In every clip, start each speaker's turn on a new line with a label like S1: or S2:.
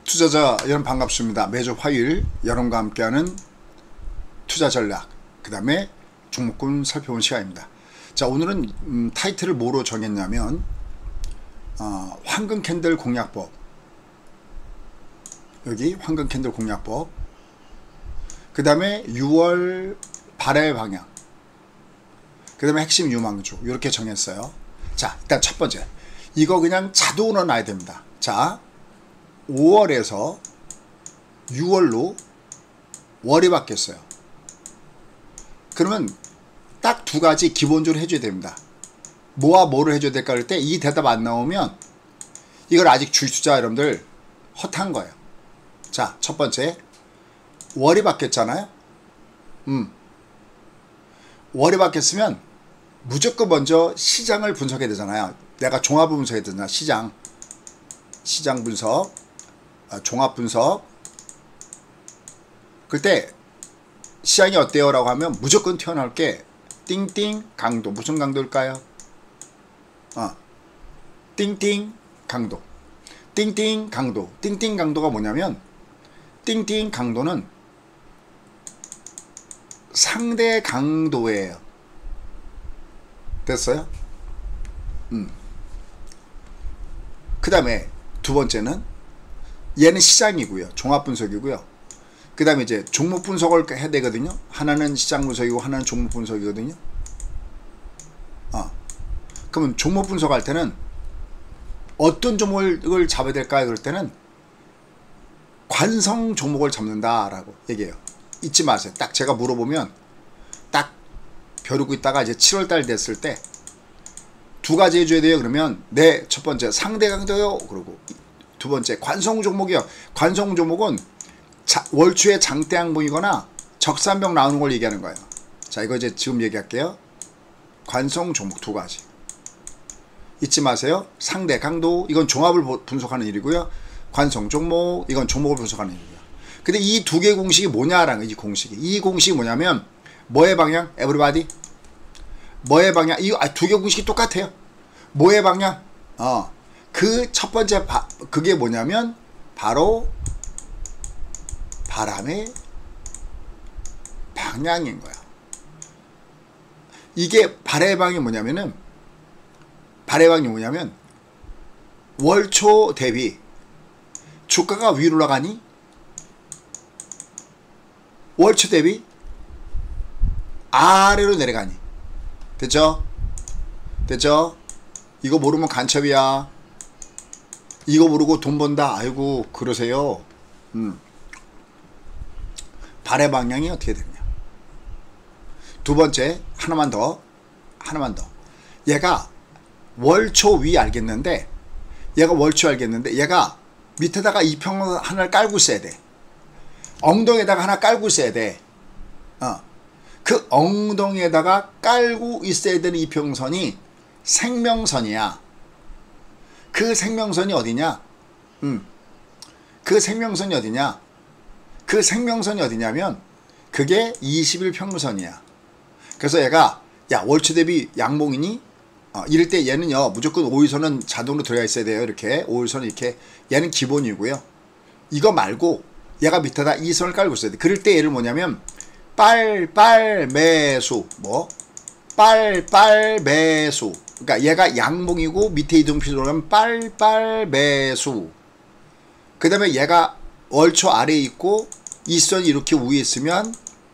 S1: 투자자 여러분 반갑습니다. 매주 화요일 여러분과 함께하는 투자 전략 그 다음에 종목군 살펴본 시간입니다. 자, 오늘은 타이틀을 뭐로 정했냐면 황금 캔들 공략법, 여기 황금 캔들 공략법, 그 다음에 6월 발해 방향, 그 다음에 핵심 유망주 이렇게 정했어요. 자, 일단 첫 번째 이거 그냥 자동으로 놔야 됩니다. 자, 5월에서 6월로 월이 바뀌었어요. 그러면 딱 두 가지 기본적으로 해줘야 됩니다. 뭐와 뭐를 해줘야 될까 할 때 이 대답 안 나오면 이걸 아직 주식투자 여러분들 헛한 거예요. 자, 첫 번째 월이 바뀌었잖아요. 월이 바뀌었으면 무조건 먼저 시장을 분석해야 되잖아요. 내가 종합 분석해야 되잖아. 시장 분석, 종합 분석. 그때 시장이 어때요? 라고 하면 무조건 튀어나올 게 띵띵 강도. 무슨 강도일까요? 띵띵 강도. 띵띵 강도. 띵띵 강도가 뭐냐면 띵띵 강도는 상대 강도예요. 됐어요? 그 다음에 두 번째는 얘는 시장이고요. 종합 분석이고요. 그 다음에 이제 종목 분석을 해야 되거든요. 하나는 시장 분석이고 하나는 종목 분석이거든요. 그러면 종목 분석할 때는 어떤 종목을 잡아야 될까요? 그럴 때는 관성 종목을 잡는다라고 얘기해요. 잊지 마세요. 딱 제가 물어보면 딱 벼르고 있다가 이제 7월달 됐을 때 두 가지 해줘야 돼요. 그러면 네, 첫 번째 상대 강도요. 그리고 두 번째 관성 종목이요. 관성 종목은 월초에 장대양 보이거나 적산병 나오는 걸 얘기하는 거예요. 자, 이거 이제 지금 얘기할게요. 관성 종목 두 가지 잊지 마세요. 상대 강도 이건 종합을 분석하는 일이고요. 관성 종목 이건 종목을 분석하는 일이고요. 근데 이 두 개 공식이 뭐냐라는 이 공식이. 이 공식이 뭐냐면 뭐의 방향? 에브리바디? 뭐의 방향? 이 두 개 공식이 똑같아요. 뭐의 방향? 그 첫 번째 그게 뭐냐면 바로 바람의 방향인 거야. 이게 발의 방향이 뭐냐면은 월초 대비 주가가 위로 올라가니 월초 대비 아래로 내려가니. 됐죠? 됐죠? 이거 모르면 간첩이야. 이거 모르고 돈 번다. 아이고 그러세요. 발의 방향이 어떻게 되느냐. 두 번째 하나만 더. 얘가 월초 위 알겠는데 얘가 밑에다가 이평선 하나를 깔고 있어야 돼. 엉덩이에다가 하나 깔고 있어야 돼. 그 엉덩이에다가 깔고 있어야 되는 이평선이 생명선이야. 그 생명선이 어디냐? 그 생명선이 어디냐면 그게 20일 평균선이야. 그래서 얘가 야 월초 대비 양봉이니? 이럴 때 얘는요 무조건 5일선은 자동으로 들어가 있어야 돼요. 이렇게 5일선은 이렇게. 얘는 기본이고요. 이거 말고 얘가 밑에다 이 선을 깔고 있어야 돼. 그럴 때 얘를 뭐냐면 빨빨 매수. 빨빨 매수. 그러니까 얘가 양봉이고 밑에 이동필로 하면 빨빨 매수. 그 다음에 얘가 월초 아래에 있고 이 선이 이렇게 위에 있으면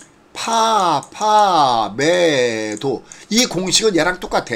S1: 파 매도. 이 공식은 얘랑 똑같아.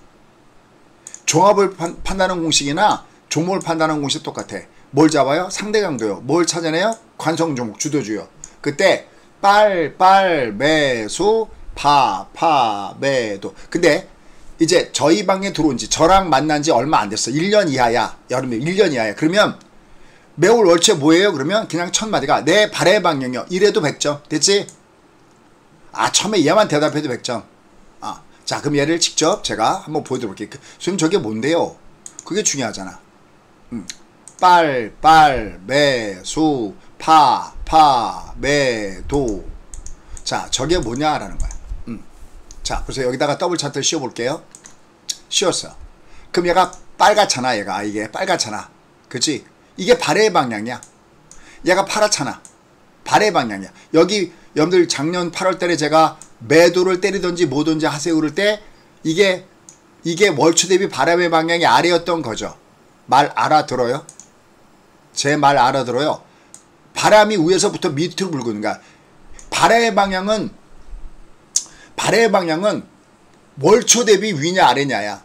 S1: 종합을 판단하는 공식이나 종목을 판단하는 공식 똑같아. 뭘 잡아요? 상대 강도요. 뭘 찾아내요? 관성 종목 주도주요. 그때 빨빨 매수 파 매도. 근데 이제 저희 방에 들어온 지 저랑 만난 지 얼마 안 됐어. 1년 이하야. 여름에 1년 이하야. 그러면 매월 월초에 뭐예요? 그러면 그냥 첫 마디가 내 발의 방향이요. 이래도 100점. 됐지? 처음에 얘만 대답해도 100점. 자, 그럼 얘를 직접 제가 한번 보여드릴게요. 선생님 저게 뭔데요? 그게 중요하잖아. 빨빨 매수 파 매도. 자, 저게 뭐냐라는 거야. 자, 그래서 여기다가 더블 차트를 씌워볼게요. 씌웠어. 그럼 얘가 빨갛잖아. 이게 빨갛잖아. 그치? 이게 발의 방향이야. 얘가 파랗잖아. 발의 방향이야. 여기 여러분들 작년 8월 달에 제가 매도를 때리든지 뭐든지 하세요 그럴 때 이게 월초 대비 바람의 방향이 아래였던 거죠. 말 알아들어요? 제 말 알아들어요? 바람이 위에서부터 밑으로 불고 있는 거야. 바람의 방향은 월초 대비 위냐 아래냐야.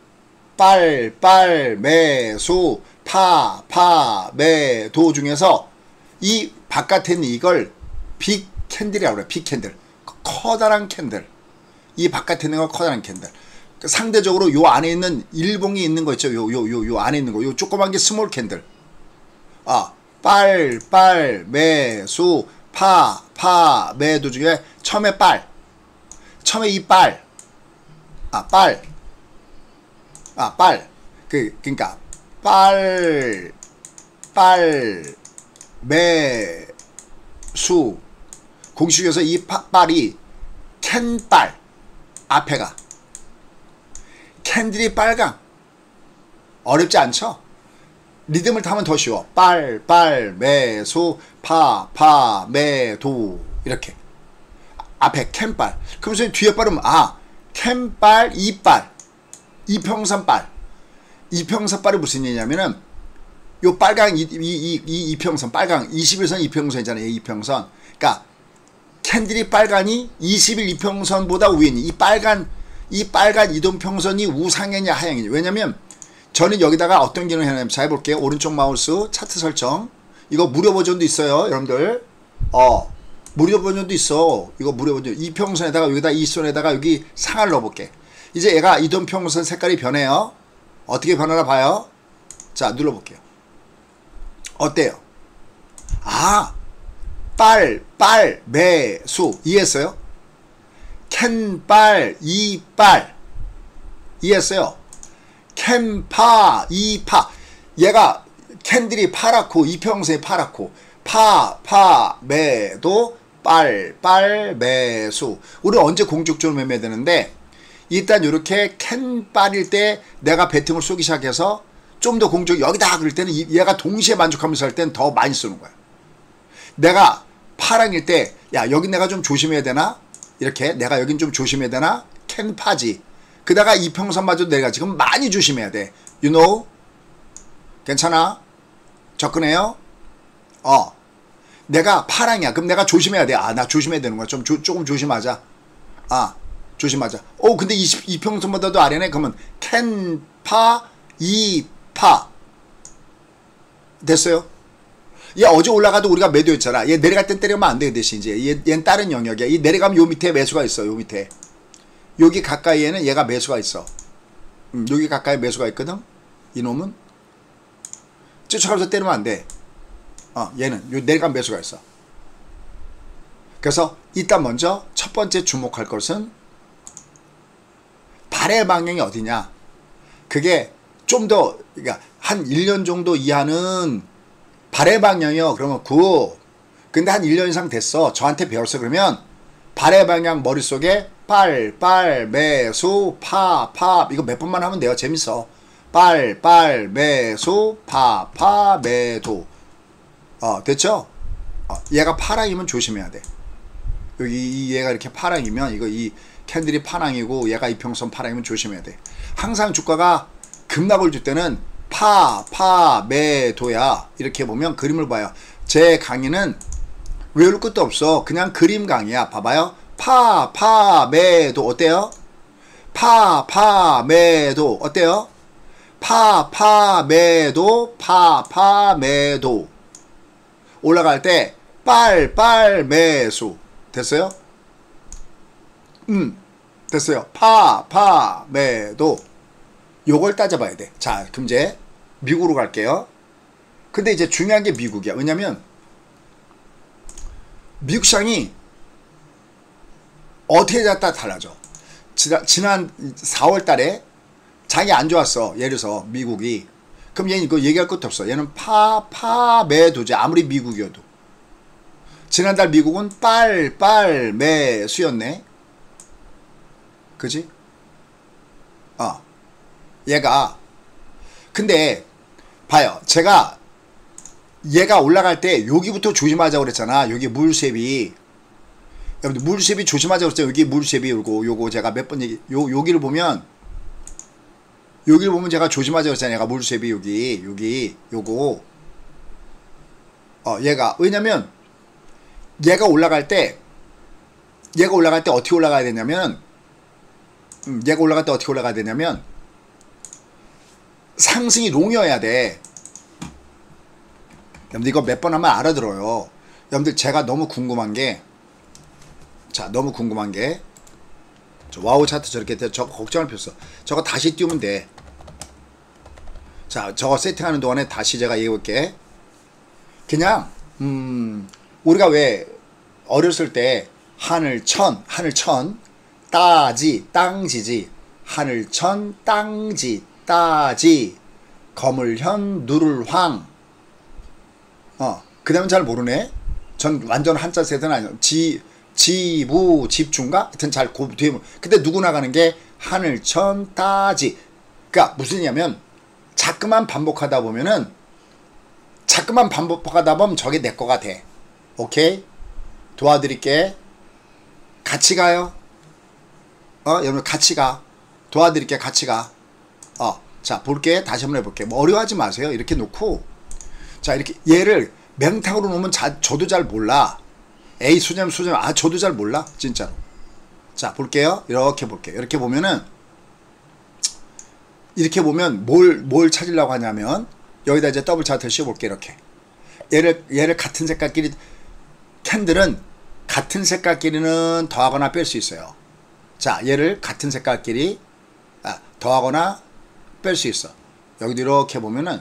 S1: 빨, 매, 소, 파, 매, 도 중에서 이 바깥에 있는 이걸 빅 캔들이라고 그래. 빅 캔들. 커다란 캔들. 이 바깥에 있는 건 커다란 캔들. 상대적으로 요 안에 있는 일봉이 있는 거 있죠. 요 안에 있는 거. 요 조그만 게 스몰 캔들. 빨, 매, 소, 파, 매, 도 중에 처음에 처음에 이 빨. 그러니까 매, 수. 공식에서 이 빨이 캔빨. 앞에가. 캔들이 빨강. 어렵지 않죠? 리듬을 타면 더 쉬워. 빨, 매, 소, 파, 매, 도. 이렇게. 앞에 캔빨. 그러면서 뒤에 빨은 캔빨, 이빨. 이평선빨. 이평선빨이 무슨 얘기냐면은 요 빨강 이평선 빨강 21선 이평선이잖아요. 이평선. 그러니까 캔들이 빨간이 21 이평선보다 위에 있는 이 빨간 이동평선이 우상이냐 하향이냐. 왜냐면 저는 여기다가 어떤 기능을 해냐면 잘 볼게요. 오른쪽 마우스 차트 설정. 이거 무료 버전도 있어요. 여러분들. 무료 버전도 있어. 이거 무료 버전. 이평선에다가 여기다 이선에다가 여기 상을 넣어볼게. 이제 얘가 이동평선 색깔이 변해요. 어떻게 변하나 봐요. 자, 눌러볼게요. 어때요? 빨, 매, 수. 이해했어요? 캔빨, 이빨. 이해했어요? 캔파, 이파. 얘가 캔들이 파랗고 이평선이 파랗고 파, 매도 빨, 매, 수. 우리 언제 공적으로 매매해야 되는데 일단 이렇게 캔빨일 때 내가 배팅을 쏘기 시작해서 좀 더 공적 여기다 그럴 때는 얘가 동시에 만족하면서 할 때는 더 많이 쓰는 거야. 내가 파랑일 때 야 여기 내가 좀 조심해야 되나? 이렇게 내가 여긴 좀 조심해야 되나? 캔파지. 그다가 이평선마저 내가 지금 많이 조심해야 돼. You know? 괜찮아? 접근해요? 내가 파랑이야. 그럼 내가 조심해야 돼. 나 조심해야 되는 거야. 조금 조심하자. 조심하자. 근데 이평선보다도 아래네. 그러면 캔파, 이파. 됐어요? 얘 어제 올라가도 우리가 매도했잖아. 얘 내려갈 땐 때리면 안 돼. 그 대신 이제 얘는 다른 영역이야. 이 내려가면 요 밑에 매수가 있어. 요 밑에. 여기 가까이에는 얘가 매수가 있어. 여기 가까이 매수가 있거든. 이놈은 쫓아가면서 때리면 안 돼. 얘는 요 내려가면 매수가 있어. 그래서 일단 먼저 첫 번째 주목할 것은 발의 방향이 어디냐. 그게 좀 더 그러니까 한 1년 정도 이하는 발의 방향이요. 그러면 근데 한 1년 이상 됐어. 저한테 배웠어. 그러면 발의 방향 머릿속에 빨, 매, 수, 파. 이거 몇 번만 하면 돼요. 재밌어. 빨, 매, 수, 파, 매, 도. 됐죠? 얘가 파랑이면 조심해야 돼. 여기 얘가 이렇게 파랑이면 이 캔들이 파랑이고 얘가 이평선 파랑이면 조심해야 돼. 항상 주가가 급락을 줄 때는 파, 매, 도야. 이렇게 보면 그림을 봐요. 제 강의는 외울 것도 없어. 그냥 그림 강의야. 봐봐요. 파, 매, 도 어때요? 파, 매, 도 어때요? 파, 매, 도 매, 도 올라갈 때 빨, 매, 수. 됐어요? 됐어요. 파, 매, 도 요걸 따져봐야 돼. 자, 그럼 이제 미국으로 갈게요. 근데 이제 중요한 게 미국이야. 왜냐면 미국 시장이 어떻게 따라 달라져. 지난 4월 달에 장이 안 좋았어. 예를 들어서 미국이. 그럼 얘는 이거 얘기할 것도 없어. 얘는 파, 매도지. 아무리 미국이어도. 지난달 미국은 빨, 매, 수였네. 그지? 얘가 근데 봐요. 제가 얘가 올라갈 때 여기부터 조심하자고 그랬잖아. 여기 물세비. 여러분들 물세비 조심하자고 그랬잖아. 여기 물세비 요거 제가 몇 번 얘기 여기를 보면 제가 조심하자고 그랬잖아요. 얘가 물세비 여기 요거 얘가 왜냐면 얘가 올라갈 때 어떻게 올라가야 되냐면 얘가 올라갈 때 어떻게 올라가야 되냐면 상승이 롱이어야 돼. 여러분들 이거 몇 번 하면 알아들어요. 여러분들 제가 너무 궁금한 게 저 와우 차트 저렇게 돼. 저거 걱정할 필요 없어. 저거 다시 띄우면 돼. 자, 저거 세팅하는 동안에 다시 제가 얘기해볼게. 그냥 우리가 왜 어렸을 때 하늘천 따지 땅지지 하늘천 땅지 따지 거물현 누를황 그 다음은 잘 모르네. 전 완전 한자 세대는 아니에요. 지부 집중가 하여튼 잘 뒤에 근데 누구 나가는 게 하늘천 따지. 그러니까 무슨 얘기냐면 자꾸만 반복하다 보면 저게 내 거가 돼. 오케이? 도와드릴게. 같이 가요. 여러분 같이 가. 도와드릴게. 같이 가. 자, 볼게. 다시 한번 해볼게. 뭐 어려워하지 마세요. 이렇게 놓고 자, 이렇게 얘를 맹탕으로 놓으면 저도 잘 몰라. 에이 수점 저도 잘 몰라. 진짜로. 자, 볼게요. 이렇게 볼게요. 이렇게 보면 뭘 찾으려고 하냐면 여기다 이제 더블 차트를 씌워볼게. 이렇게 얘를 같은 색깔끼리 캔들은 같은 색깔끼리는 더하거나 뺄 수 있어요. 자, 얘를 같은 색깔끼리 더하거나 뺄 수 있어. 여기도 이렇게 보면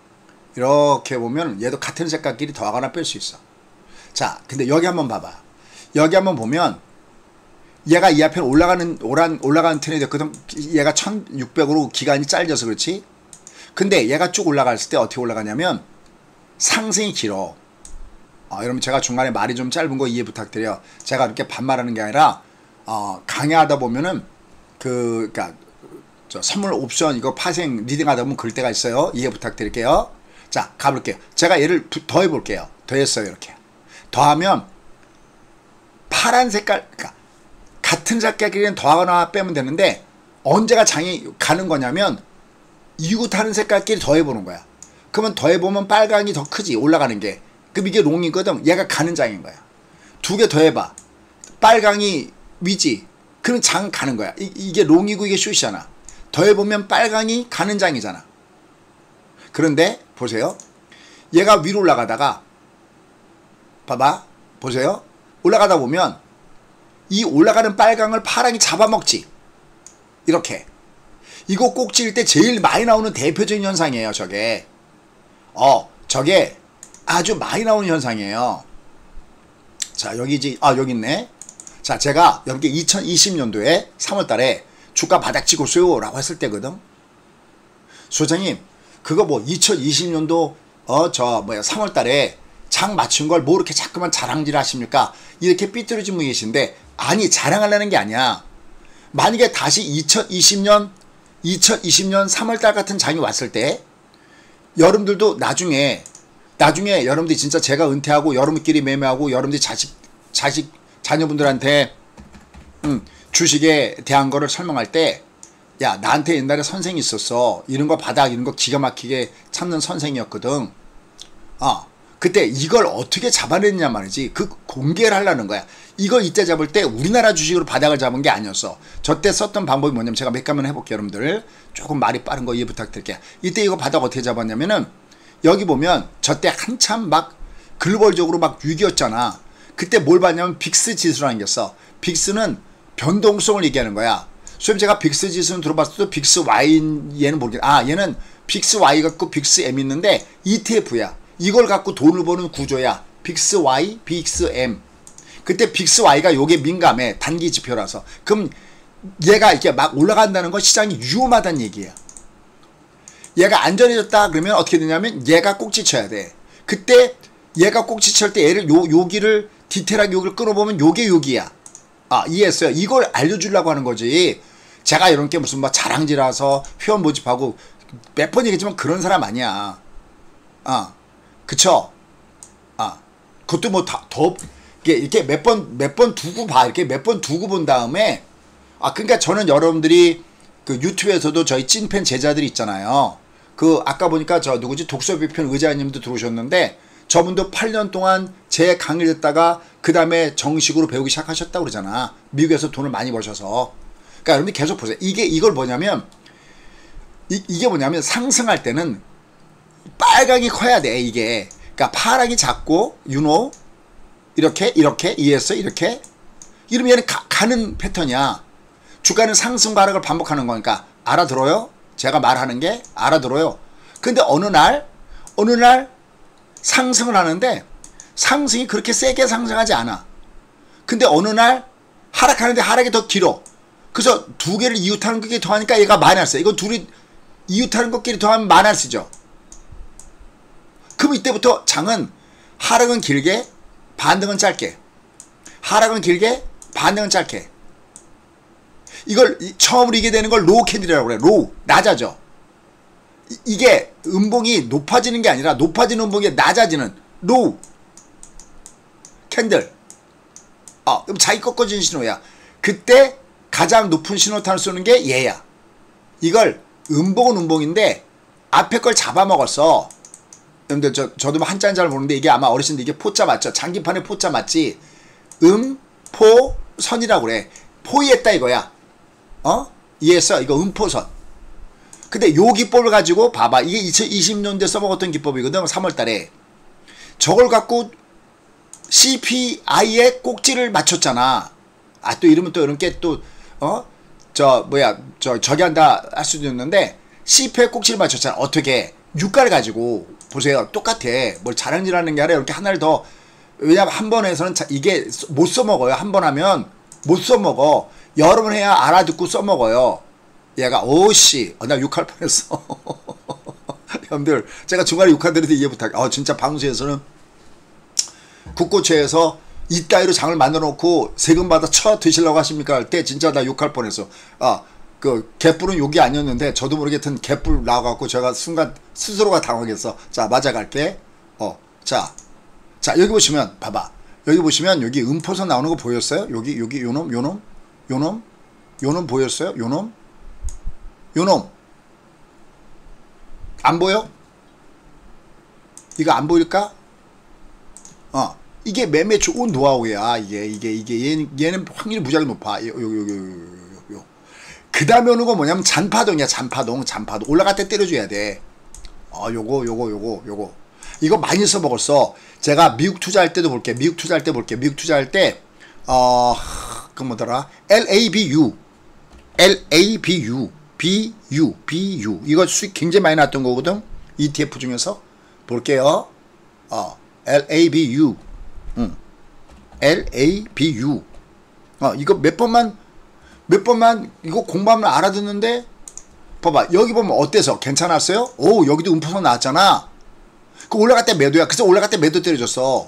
S1: 얘도 같은 색깔끼리 더하거나 뺄 수 있어. 자, 근데 여기 한번 봐봐. 여기 한번 보면 얘가 이 앞에 올라가는 트렌이 됐거든. 얘가 1600으로 기간이 짧아서 그렇지. 근데 얘가 쭉 올라갔을 때 어떻게 올라가냐면 상승이 길어. 여러분 제가 중간에 말이 좀 짧은 거 이해 부탁드려요. 제가 이렇게 반말하는 게 아니라 강의하다 보면은 그러니까 저 선물 옵션 이거 파생 리딩하다 보면 그럴 때가 있어요. 이해 부탁드릴게요. 자, 가볼게요. 제가 얘를 더해 볼게요. 더했어요. 이렇게 더하면 파란 색깔, 그러니까 같은 색깔끼리는 더하거나 빼면 되는데 언제가 장이 가는 거냐면 이구 타는 색깔끼리 더해보는 거야. 그러면 더해보면 빨강이 더 크지, 올라가는 게. 그럼 이게 롱이거든. 얘가 가는 장인 거야. 두 개 더해봐. 빨강이 위지. 그럼 장 가는 거야. 이게 롱이고 이게 숏이잖아. 더해보면 빨강이 가는 장이잖아. 그런데 보세요. 얘가 위로 올라가다가 봐봐. 보세요. 올라가다 보면 이 올라가는 빨강을 파랑이 잡아먹지. 이렇게. 이거 꼭지일 때 제일 많이 나오는 대표적인 현상이에요. 저게. 저게 아주 많이 나오는 현상이에요. 자, 여기 있네. 자, 제가 여기 2020년도에 3월달에 주가 바닥 찍었어요 라고 했을 때거든. 소장님, 그거 뭐 2020년도 3월달에 장 맞춘 걸 뭐 이렇게 자꾸만 자랑질 하십니까? 이렇게 삐뚤어진 분이 계신데, 아니, 자랑하려는 게 아니야. 만약에 다시 2020년 3월달 같은 장이 왔을 때 여러분들도 나중에 여러분들이 진짜 제가 은퇴하고 여러분끼리 매매하고 여러분들이 자녀분들한테 주식에 대한 거를 설명할 때, 야, 나한테 옛날에 선생이 있었어. 이런 거 바닥 이런 거 기가 막히게 참는 선생이었거든. 그때 이걸 어떻게 잡아냈냐 말이지. 그 공개를 하려는 거야. 이걸 이때 잡을 때 우리나라 주식으로 바닥을 잡은 게 아니었어. 저때 썼던 방법이 뭐냐면, 제가 몇 가면 해볼게요. 여러분들 조금 말이 빠른 거 이해 부탁드릴게요. 이때 이거 바닥 어떻게 잡았냐면은, 여기 보면 저때 한참 막 글로벌적으로 막 위기였잖아. 그때 뭘 봤냐면 빅스 지수라는 게 있어. 빅스는 변동성을 얘기하는 거야. 소위 제가 빅스 지수는 들어봤을 때 빅스 Y 얘는 모르겠다. 얘는 빅스 Y 갖고 빅스 M 있는데 ETF야. 이걸 갖고 돈을 버는 구조야. 빅스 Y, 빅스 M. 그때 빅스 Y가 요게 민감해. 단기 지표라서. 그럼 얘가 이렇게 막 올라간다는 건 시장이 위험하다는 얘기야. 얘가 안전해졌다 그러면 어떻게 되냐면 얘가 꼭지 쳐야 돼. 그때 얘가 꼭지 칠 때 얘를 여기를 디테일하게 여기를 끊어보면 요게 여기야. 이해했어요? 이걸 알려주려고 하는 거지. 제가 이런 게 무슨 막 자랑질라서 회원 모집하고 몇 번 얘기했지만 그런 사람 아니야. 그쵸? 아, 그것도 뭐 더 이렇게 몇 번 두고 봐. 이렇게 몇 번 두고 본 다음에 그러니까 저는 여러분들이 그 유튜브에서도 저희 찐팬 제자들이 있잖아요. 그 아까 보니까 저 누구지 독서비편 의자님도 들어오셨는데 저분도 8년 동안 제 강의를 듣다가 그 다음에 정식으로 배우기 시작하셨다고 그러잖아. 미국에서 돈을 많이 버셔서. 그러니까 여러분들 계속 보세요. 이걸 뭐냐면 이게 뭐냐면 상승할 때는 빨강이 커야 돼. 이게 그러니까 파랑이 작고 이렇게 이해했어? 이렇게 이러면 얘는 가는 패턴이야. 주가는 상승과 하락을 반복하는 거니까 알아들어요? 제가 말하는 게 알아들어요. 근데 어느 날 상승을 하는데 상승이 그렇게 세게 상승하지 않아. 근데 어느 날 하락하는데 하락이 더 길어. 그래서 두 개를 이웃하는 것끼리 더하니까 얘가 마이너스. 이거 둘이 이웃하는 것끼리 더하면 마이너스죠. 그럼 이때부터 장은 하락은 길게 반등은 짧게, 하락은 길게 반등은 짧게. 이걸 처음으로 이게 되는 걸 로우 캔들이라고 그래. 로우 낮아져. 이게 음봉이 높아지는 게 아니라 높아지는 음봉이 낮아지는 로우 캔들. 그럼 자기 꺾어지는 신호야. 그때 가장 높은 신호탄을 쏘는 게 얘야. 이걸 음봉은 음봉인데 앞에 걸 잡아먹었어. 여러분들 저도 뭐 한자는 잘 모르는데 이게 아마 어르신들 이게 포자 맞죠? 장기판에 포자 맞지? 음포선이라고 그래. 포위했다 이거야. 이해했어? 이거 음포선. 근데 요 기법을 가지고 봐봐. 이게 2020년도에 써먹었던 기법이거든. 3월달에. 저걸 갖고 CPI의 꼭지를 맞췄잖아. 또 이러면 또 이런 게 또 저기 한다 할 수도 있는데 CPI의 꼭지를 맞췄잖아. 어떻게? 유가를 가지고 보세요. 똑같아. 뭘 자랑질하는 게 아니라 이렇게 하나를 더. 왜냐면 한 번에서는 이게 못 써먹어요. 한 번 하면 못 써먹어. 여러 번 해야 알아듣고 써먹어요. 얘가 오씨 나 욕할 뻔했어. 여러분들 제가 중간에 욕하더라도 이해 못하게. 진짜 방송에서는 국고채에서 이따위로 장을 만들어 놓고 세금 받아 쳐 드시려고 하십니까 할 때 진짜 나 욕할 뻔했어. 그 개뿔은 욕이 아니었는데 저도 모르게 하여튼 개뿔 나와갖고 제가 순간 스스로가 당황했어. 자 맞아갈게. 자 여기 보시면 봐봐. 여기 보시면 여기 음포선 나오는 거 보였어요? 여기 요놈 보였어요? 요놈 안 보여? 이거 안 보일까? 이게 매매 좋은 노하우야. 이게 얘는 확률이 무지하게 높아. 그 다음에 오는 거 뭐냐면 잔파동이야. 잔파동 올라갈 때 때려줘야 돼. 요거 이거 많이 써먹었어. 제가 미국 투자할 때도 볼게. 미국 투자할 때 그 뭐더라? LABU BU 이거 수익 굉장히 많이 났던 거거든. ETF 중에서 볼게요. LABU 이거 몇 번만 이거 공부하면 알아듣는데 봐봐. 여기 보면 어때서 괜찮았어요? 오 여기도 음포선 나왔잖아. 그 올라갈 때 매도야. 그래서 올라갈 때 매도 때려줬어.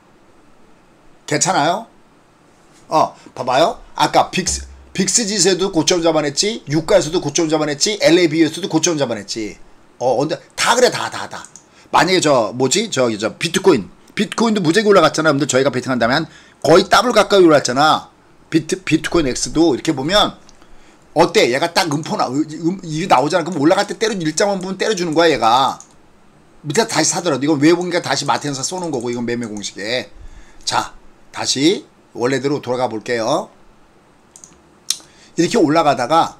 S1: 괜찮아요? 봐봐요. 아까 빅스 지수에도 고점 잡아냈지, 유가에서도 고점 잡아냈지, LABU에서도 고점 잡아냈지. 다 그래, 다. 만약에 저 비트코인도 무지하게 올라갔잖아. 여러분들 저희가 베팅한다면 거의 더블 가까이 올랐잖아. 비트코인 X도 이렇게 보면 어때? 얘가 딱 이게 나오잖아. 그럼 올라갈 때 일정한 부분 때려주는 거야, 얘가. 밑에 다시 사더라도 이건 외국인가 다시 마트에서 쏘는 거고 이건 매매 공식에. 자, 다시 원래대로 돌아가 볼게요. 이렇게 올라가다가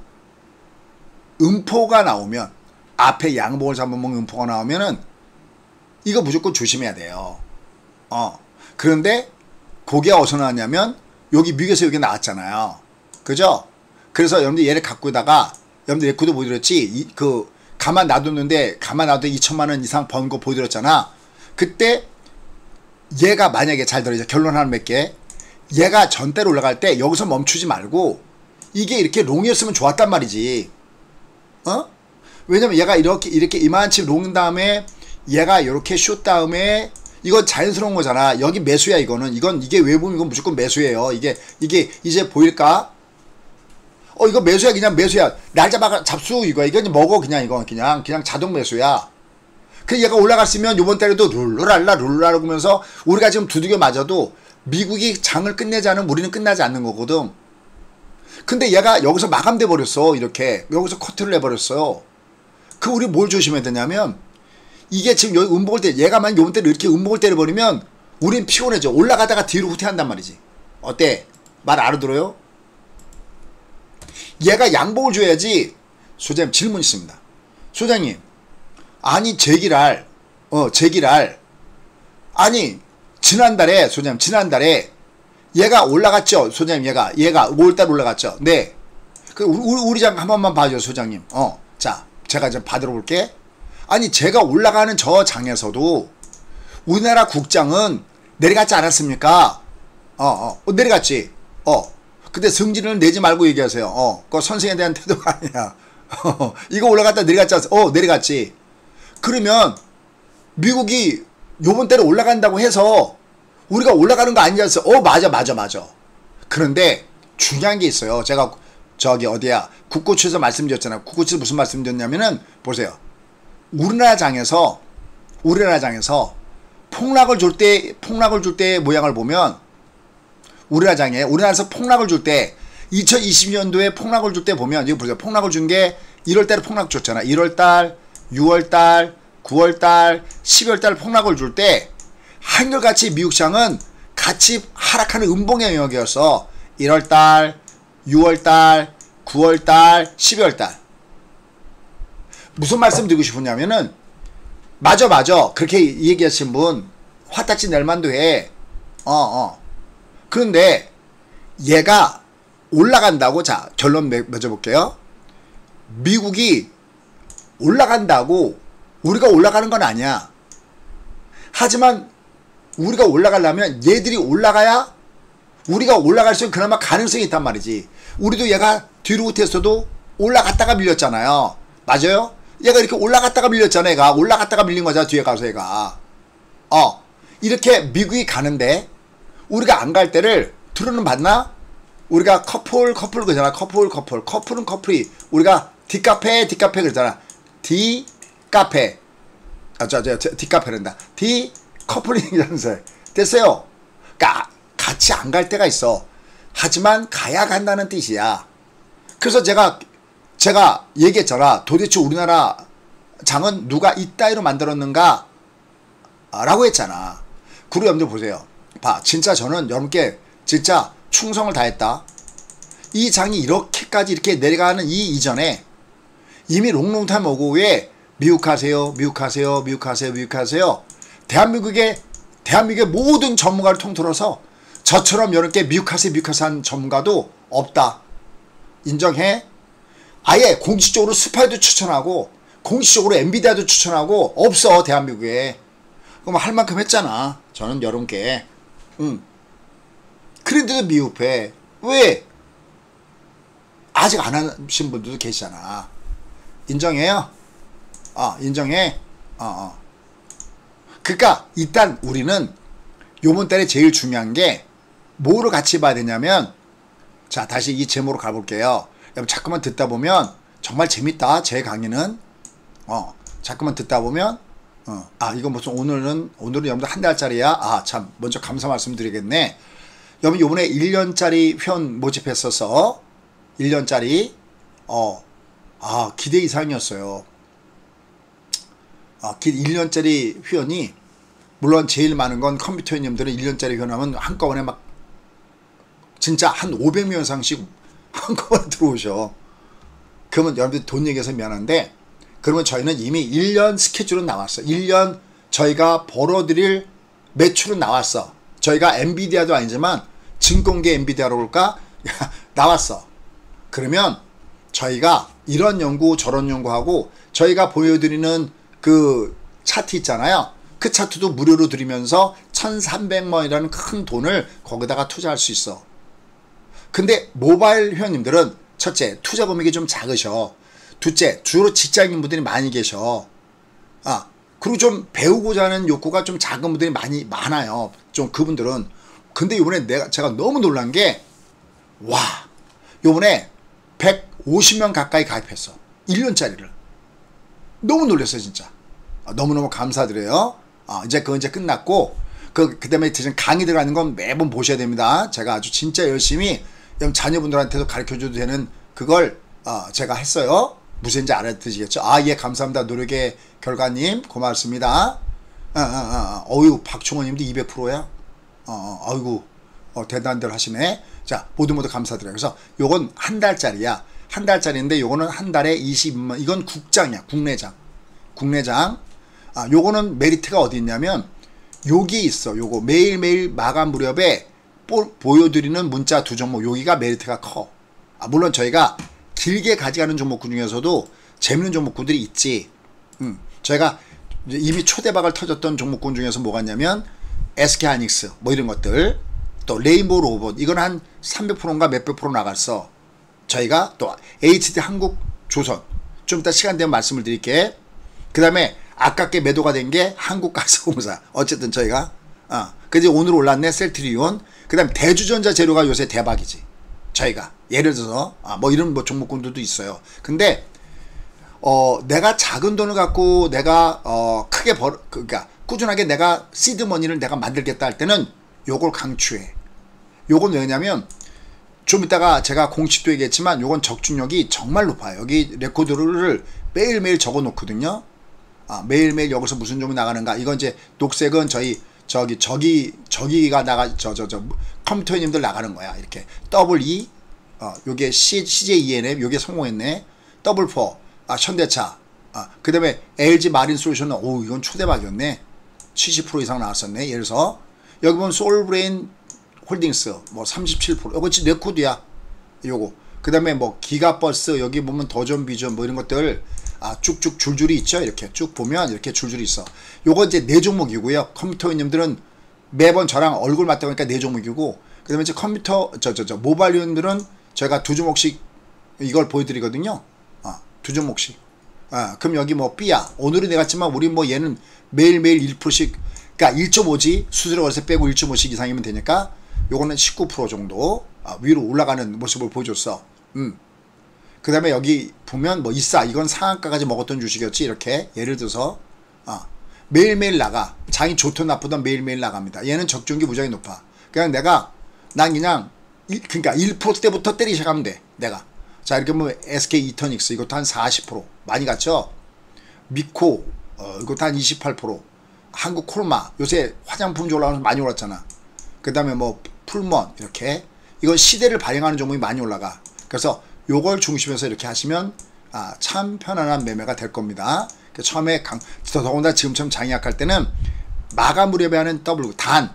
S1: 음포가 나오면 앞에 양봉을 잡아먹는 음포가 나오면은 이거 무조건 조심해야 돼요. 그런데 그게 어디서 나왔냐면 여기 미국에서 여기 나왔잖아요. 그죠? 그래서 여러분들 얘를 갖고다가 여러분들 예코도 보여드렸지. 가만 놔뒀는데 가만 놔둬도 2천만원 이상 번 거 보여드렸잖아. 그때 얘가 만약에 잘 들어. 이제 결론 하나 맺게. 얘가 전대로 올라갈 때 여기서 멈추지 말고 이게 이렇게 롱이었으면 좋았단 말이지. 왜냐면 얘가 이렇게 이만치 롱인 다음에 얘가 이렇게 숏 다음에 이건 자연스러운 거잖아. 여기 매수야 이거는. 이게 외부면 이건 무조건 매수예요. 이게 이제 보일까? 이거 매수야. 그냥 매수야. 날 잡수 이거야. 이거 먹어. 그냥 이거 그냥 자동 매수야. 그 얘가 올라갔으면 요번 달에도 룰루랄라 룰루랄라 그러면서 우리가 지금 두들겨 맞아도 미국이 장을 끝내지 않으면 우리는 끝나지 않는 거거든. 근데 얘가 여기서 마감돼 버렸어. 이렇게 여기서 커트를 해버렸어요. 그 우리 뭘 조심해야 되냐면 이게 지금 여기 음봉을 때 얘가 만약 요번 달에 이렇게 음봉을 때려버리면 우린 피곤해져. 올라가다가 뒤로 후퇴한단 말이지. 어때? 말 알아들어요? 얘가 양봉을 줘야지. 소장님 질문 있습니다. 소장님 아니 제기랄 아니 지난달에 소장님 지난달에 얘가 올라갔죠. 소장님 얘가 5월달 올라갔죠. 네. 그 우리 장 한 번만 봐줘 소장님. 자 제가 이제 받으러 볼게. 아니 제가 올라가는 저 장에서도 우리나라 국장은 내려갔지 않았습니까? 내려갔지. 근데 승진을 내지 말고 얘기하세요. 그거 선생에 대한 태도가 아니야. 이거 올라갔다 내려갔지 않았어? 내려갔지. 그러면 미국이 요번 달에 올라간다고 해서 우리가 올라가는 거 아니지 않았어? 맞아. 그런데 중요한 게 있어요. 제가 저기 어디야 국고추에서 말씀드렸잖아요. 국고추에서 무슨 말씀드렸냐면은 보세요. 우리나라 장에서 폭락을 줄 때 모양을 보면 우리나라에서 폭락을 줄 때 2020년도에 폭락을 줄 때 보면 이거 보세요. 폭락을 준 게 1월달에 폭락 줬잖아. 1월달, 6월달, 9월달, 12월달 폭락을 줄 때 한결같이 미국 시장은 같이 하락하는 음봉의 영역이었어. 1월달, 6월달, 9월달, 12월달. 무슨 말씀 드리고 싶으냐면은 맞아. 그렇게 얘기하신 분 화딱지 낼만도 해. 그런데 얘가 올라간다고 자 결론 맺어볼게요. 미국이 올라간다고 우리가 올라가는 건 아니야. 하지만 우리가 올라가려면 얘들이 올라가야 우리가 올라갈 수 있는 그나마 가능성이 있단 말이지. 우리도 얘가 뒤로 후퇴했어도 올라갔다가 밀렸잖아요. 맞아요? 얘가 이렇게 올라갔다가 밀렸잖아. 얘가 올라갔다가 밀린 거잖아. 뒤에 가서 얘가 이렇게 미국이 가는데 우리가 안 갈 때를 들어는 봤나? 우리가 커플 그러잖아. 커플은 커플이 우리가 디카페 그러잖아. 디카페 디카페란다. 디커플링이라면서 됐어요. 그러니까 같이 안 갈 때가 있어. 하지만 가야 간다는 뜻이야. 그래서 제가 얘기했잖아. 도대체 우리나라 장은 누가 이따위로 만들었는가? 라고 했잖아. 그리고 여러분들 보세요. 진짜 저는 여러분께 진짜 충성을 다했다. 이 장이 이렇게까지 이렇게 내려가는 이 이전에 이미 롱롱타임 오고 왜 미국 하세요. 대한민국의 모든 전문가를 통틀어서 저처럼 여러분께 미국 하세요 한 전문가도 없다. 인정해? 아예 공식적으로 스파이도 추천하고 공식적으로 엔비디아도 추천하고 없어 대한민국에. 그럼 할 만큼 했잖아. 저는 여러분께. 그런데도 미흡해. 왜? 아직 안 하신 분들도 계시잖아. 인정해요? 인정해? 그러니까 일단 우리는 요번 달에 제일 중요한 게 뭐를 같이 봐야 되냐면 자 다시 이 제목으로 가볼게요. 여러분 자꾸만 듣다 보면 정말 재밌다. 제 강의는 자꾸만 듣다 보면 이거 무슨 오늘은 여러분들 한 달짜리야. 참 먼저 감사 말씀드리겠네. 여러분 요번에 1년짜리 회원 모집했어서 1년짜리 기대 이상이었어요. 1년짜리 회원이 물론 제일 많은 건 컴퓨터 회원님들은 1년짜리 회원하면 한꺼번에 막 진짜 한 500명 이상씩 한꺼번에 들어오셔. 그러면 여러분들 돈 얘기해서 미안한데 그러면 저희는 이미 1년 스케줄은 나왔어. 1년 저희가 벌어들일 매출은 나왔어. 저희가 엔비디아도 아니지만 증권계 엔비디아로 볼까? 나왔어. 그러면 저희가 이런 연구 저런 연구하고 저희가 보여드리는 그 차트 있잖아요. 그 차트도 무료로 드리면서 1,300만 원이라는 큰 돈을 거기다가 투자할 수 있어. 근데 모바일 회원님들은 첫째 투자 금액이 좀 작으셔. 둘째 주로 직장인분들이 많이 계셔. 그리고 좀 배우고자 하는 욕구가 좀 작은 분들이 많아요. 좀 그분들은. 근데 이번에 제가 너무 놀란 게 요번에 150명 가까이 가입했어. 1년짜리를. 너무 놀랐어요 진짜. 너무너무 감사드려요. 이제 그건 이제 끝났고, 그 다음에 대신 강의 들어가는 건 매번 보셔야 됩니다. 제가 아주 진짜 열심히 자녀분들한테도 가르쳐줘도 되는 그걸 제가 했어요. 무슨지 알아듣으시겠죠? 예, 감사합니다. 노력의 결과님 고맙습니다. 어유 박충원님도 200%야. 아이고 대단들 하시네. 자, 모두 감사드려요. 그래서 요건 한 달짜리야. 한 달짜리인데 요거는 한 달에 22만. 이건 국장이야. 국내장. 요거는 메리트가 어디 있냐면 여기 있어. 요거 매일매일 마감 무렵에 보여드리는 문자 2종목. 여기가 메리트가 커. 물론 저희가 길게 가져가는 종목군 중에서도 재밌는 종목군들이 있지. 저희가 이미 초대박을 터졌던 종목군 중에서 뭐가 있냐면 SK하이닉스 뭐 이런 것들, 또 레인보우 로봇, 이건 한 300%인가 몇백 프로 나갔어. 저희가 또 HD 한국조선, 좀 이따 시간 되면 말씀을 드릴게. 그 다음에 아깝게 매도가 된 게 한국가스공사. 어쨌든 저희가 그래서 오늘 올랐네. 셀트리온. 그 다음에 대주전자 재료가 요새 대박이지. 저희가 예를 들어서 뭐 이런 뭐 종목군들도 있어요. 근데 내가 작은 돈을 갖고 내가 크게 그러니까 꾸준하게 내가 시드머니를 내가 만들겠다 할 때는 요걸 강추해. 요건 왜냐면 좀 이따가 제가 공식도 얘기했지만 요건 적중력이 정말 높아요. 여기 레코드를 매일매일 적어 놓거든요. 매일매일 여기서 무슨 종이 나가는가. 이건 이제 녹색은 저기가 컴퓨터님들 나가는 거야. 이렇게 E 요게 CJENM 요게 성공했네. 더블4 현대차. 그 다음에 LG 마린 솔루션은 이건 초대박이었네. 70% 이상 나왔었네. 예를 들어서 여기 보면 솔브레인 홀딩스 뭐 37%. 이거 진짜 레코드야. 요거. 그 다음에 뭐 기가버스, 여기 보면 더전 비전 뭐 이런 것들 쭉쭉 줄줄이 있죠. 이렇게 쭉 보면 이렇게 줄줄이 있어. 요거 이제 4종목이고요. 컴퓨터님들은 매번 저랑 얼굴 맞다 보니까 4종목이고, 그 다음에 이제 컴퓨터 모바일원들은 저희가 2종목씩 이걸 보여드리거든요. 2종목씩. 그럼 여기 뭐 B야. 오늘은 내갔지만 우리 뭐 얘는 매일매일 1%씩, 그러니까 1.5지 수수료 월세 빼고 1.5씩 이상이면 되니까 요거는 19% 정도 위로 올라가는 모습을 보여줬어. 그 다음에 여기 보면 뭐 있어. 이건 상한가까지 먹었던 주식이었지. 이렇게 예를 들어서 매일매일 나가. 장이 좋든 나쁘든 매일매일 나갑니다. 얘는 적중기 무지하게 높아. 그냥 난 그냥 그러니까 1%대부터 때리기 시작하면 돼. 내가. 자, 이렇게 뭐 SK 이터닉스 이것도 한 40% 많이 갔죠. 미코 이것도 한 28%. 한국 콜마 요새 화장품 올라가면서 많이 올랐잖아. 그 다음에 뭐 풀먼 이렇게. 이건 시대를 반영하는 종목이 많이 올라가. 그래서 요걸 중심에서 이렇게 하시면 참 편안한 매매가 될 겁니다. 처음에 더군다나 지금처럼 장이 약할 때는 마감 무렵에 하는 더블 단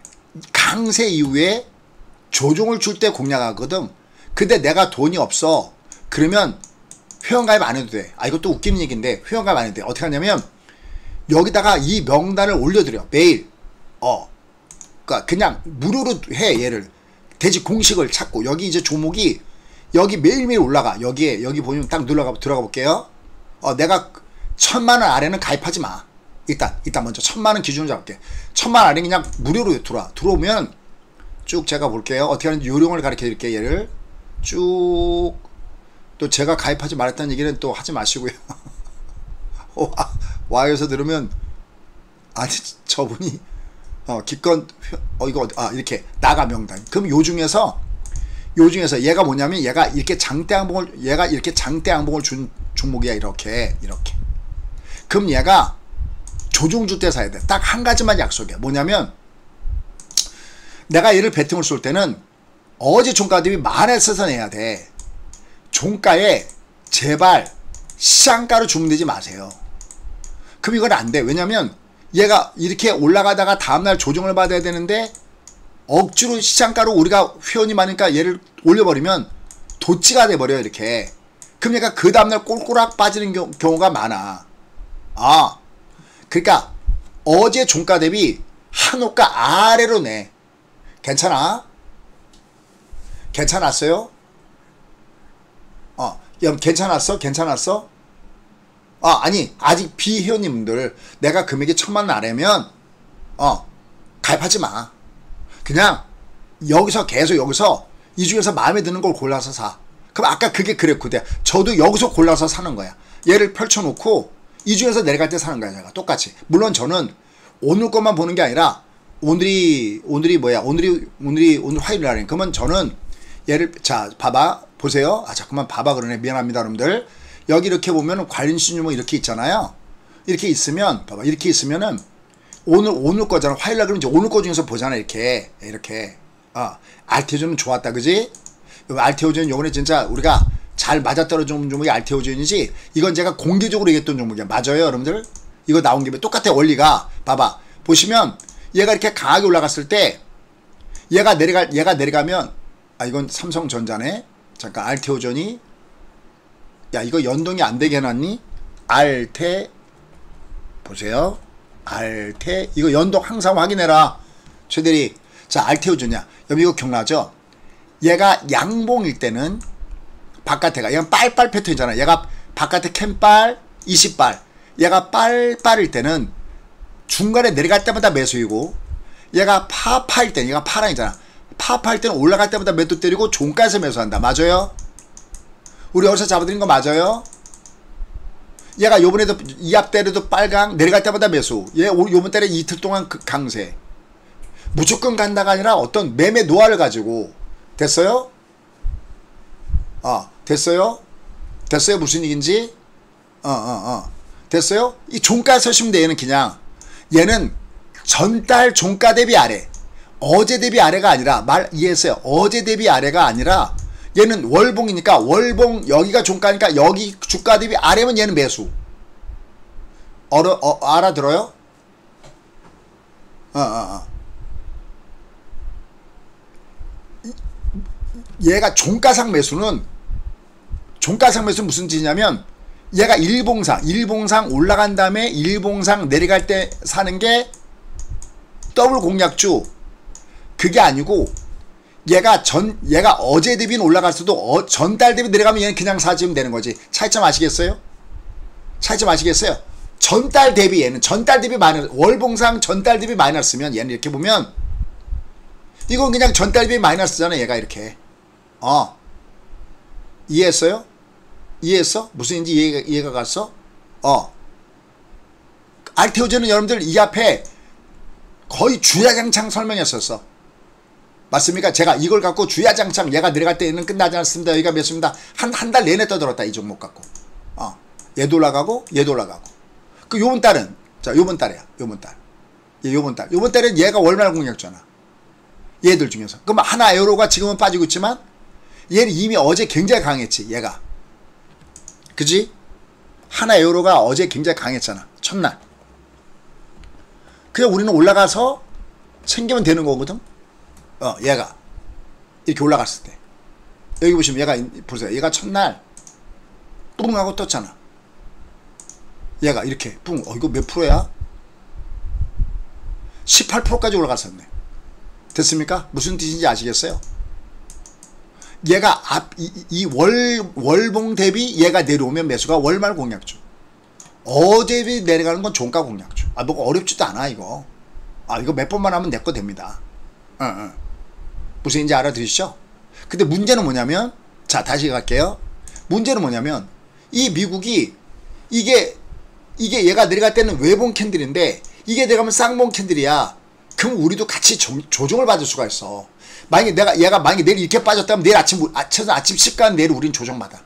S1: 강세 이후에 조종을 줄 때 공략하거든. 근데 내가 돈이 없어. 그러면 회원가입 안 해도 돼. 이것도 웃기는 얘기인데 회원가입 안 해도 돼. 어떻게 하냐면 여기다가 이 명단을 올려드려. 매일. 그러니까 그냥 무료로 해. 얘를 대지 공식을 찾고 여기 이제 종목이 여기 매일매일 올라가. 여기 보면 딱 들어가 볼게요. 내가 1000만원 아래는 가입하지 마. 일단 먼저 1000만원 기준으로 잡을게. 1000만원 아래 그냥 무료로 들어오면 쭉 제가 볼게요. 어떻게 하는지 요령을 가르쳐 드릴게요. 얘를 쭉. 또 제가 가입하지 말았다는 얘기는 또 하지 마시고요. 와이에서 들으면 아니 저분이 기껏 이거 이렇게 나가 명단. 그럼 요 중에서 얘가 뭐냐면 얘가 이렇게 장대 항봉을 준 종목이야. 이렇게 그럼 얘가 조종주 때 사야 돼. 딱 한 가지만 약속해. 뭐냐면 내가 얘를 배팅을 쏠 때는 어제 종가 대비 만에서 내야 돼. 종가에 제발 시장가로 주문되지 마세요. 그럼 이건 안 돼. 왜냐면 얘가 이렇게 올라가다가 다음날 조정을 받아야 되는데 억지로 시장가로 우리가 회원이 많으니까 얘를 올려버리면 도치가 돼버려요. 이렇게. 그럼 얘가 그 다음날 꼴꼴락 빠지는 경우가 많아. 그러니까 어제 종가 대비 한 호가 아래로 내. 괜찮아? 괜찮았어요? 괜찮았어? 아니 아직 비회원님들 내가 금액이 1000만원 아래면 가입하지 마. 그냥 계속 여기서 이 중에서 마음에 드는 걸 골라서 사. 그럼 아까 그게 그랬거든. 저도 여기서 골라서 사는 거야. 얘를 펼쳐놓고 이 중에서 내려갈 때 사는 거야, 제가. 똑같이. 물론 저는 오늘 것만 보는 게 아니라 오늘이 뭐야? 오늘 화요일이라니. 그러면 저는 자, 봐봐. 보세요. 자꾸만 봐봐 그러네. 미안합니다, 여러분들. 여기 이렇게 보면 관련 신유목 이렇게 있잖아요. 이렇게 있으면 봐봐. 이렇게 있으면은 오늘 거잖아. 화요일날 그러면 이제 오늘 거 중에서 보잖아. 이렇게. 알테오전은 좋았다. 그지? 알테오전 요번에 진짜 우리가 잘 맞아떨어진 종목이 알테오전이지. 이건 제가 공개적으로 얘기했던 종목이야. 맞아요, 여러분들? 이거 나온 김에 똑같아. 원리가. 봐봐. 보시면 얘가 이렇게 강하게 올라갔을 때 얘가 내려가면 이건 삼성전자네. 잠깐 알테오전이 야 이거 연동이 안 되게 해놨니? 알테 보세요. 알테 이거 연동 항상 확인해라. 최대리. 자 알테오전이야. 여러분 이거 기억나죠? 얘가 양봉일 때는 바깥에가 얘가 빨빨 패턴이잖아. 얘가 바깥에 캔빨 20발 얘가 빨빨일 때는 중간에 내려갈 때마다 매수이고 얘가 파파일 때는 얘가 파랑이잖아. 파파일 때는 올라갈 때마다 매도 때리고 종가에서 매수한다. 맞아요? 우리 어디서 잡아드린 거 맞아요? 얘가 요번에도 이합 때려도 빨강 내려갈 때마다 매수. 얘 요번 달에 이틀 동안 강세. 무조건 간다가 아니라 어떤 매매 노하를 가지고 됐어요? 됐어요? 됐어요? 무슨 얘기인지? 됐어요? 이 종가 서시면 돼. 얘는 전달 종가 대비 아래. 어제 대비 아래가 아니라 말 이해했어요? 어제 대비 아래가 아니라 얘는 월봉이니까 월봉 여기가 종가니까 여기 주가 대비 아래면 얘는 매수. 알아들어요? 얘가 종가상 매수는 무슨 짓이냐면 얘가 일봉상 올라간 다음에 일봉상 내려갈 때 사는 게 더블 공략주. 그게 아니고 얘가 어제 대비는 올라갔어도 전달 대비 내려가면 얘는 그냥 사지면 되는 거지. 차이점 아시겠어요? 전달 대비 얘는 전달 대비 마이너스 월봉상 전달 대비 마이너스면 얘는 이렇게 보면 이건 그냥 전달 대비 마이너스잖아. 얘가 이렇게 이해했어요? 이해했어? 무슨 인지 이해가 갔어? 알테오전은 여러분들 이 앞에 거의 주야장창 설명했었어. 맞습니까? 제가 이걸 갖고 주야장창 얘가 내려갈 때는 끝나지 않습니다. 여기가 몇입니다. 한 달 내내 떠들었다. 이 종목 갖고. 얘도 올라가고 얘도 올라가고. 그 요번 달은 요번 달이야. 요번 달은 얘가 월말 공략잖아. 얘들 중에서. 그럼 하나 에어로가 지금은 빠지고 있지만 얘는 이미 어제 굉장히 강했지. 얘가. 그지? 하나 에어로가 어제 굉장히 강했잖아. 첫날. 그냥 우리는 올라가서 챙기면 되는 거거든. 얘가 이렇게 올라갔을 때 여기 보시면 얘가 보세요. 얘가 첫날 뿡 하고 떴잖아. 얘가 이렇게 뿡. 이거 몇 프로야? 18%까지 올라갔었네. 됐습니까? 무슨 뜻인지 아시겠어요? 얘가 월봉 대비 얘가 내려오면 매수가 월말 공략주. 어제 대비 내려가는 건 종가 공략주. 뭐가 어렵지도 않아 이거. 이거 몇 번만 하면 내 거 됩니다. 무슨 인지 알아들으시죠? 근데 문제는 뭐냐면 자 다시 갈게요. 문제는 뭐냐면 이 미국이 이게 얘가 내려갈 때는 외봉 캔들인데 이게 내려가면 쌍봉 캔들이야. 그럼 우리도 같이 조정을 받을 수가 있어. 만약에 얘가 내일 이렇게 빠졌다면 내일 아침 시간 내일 우린 조정받아.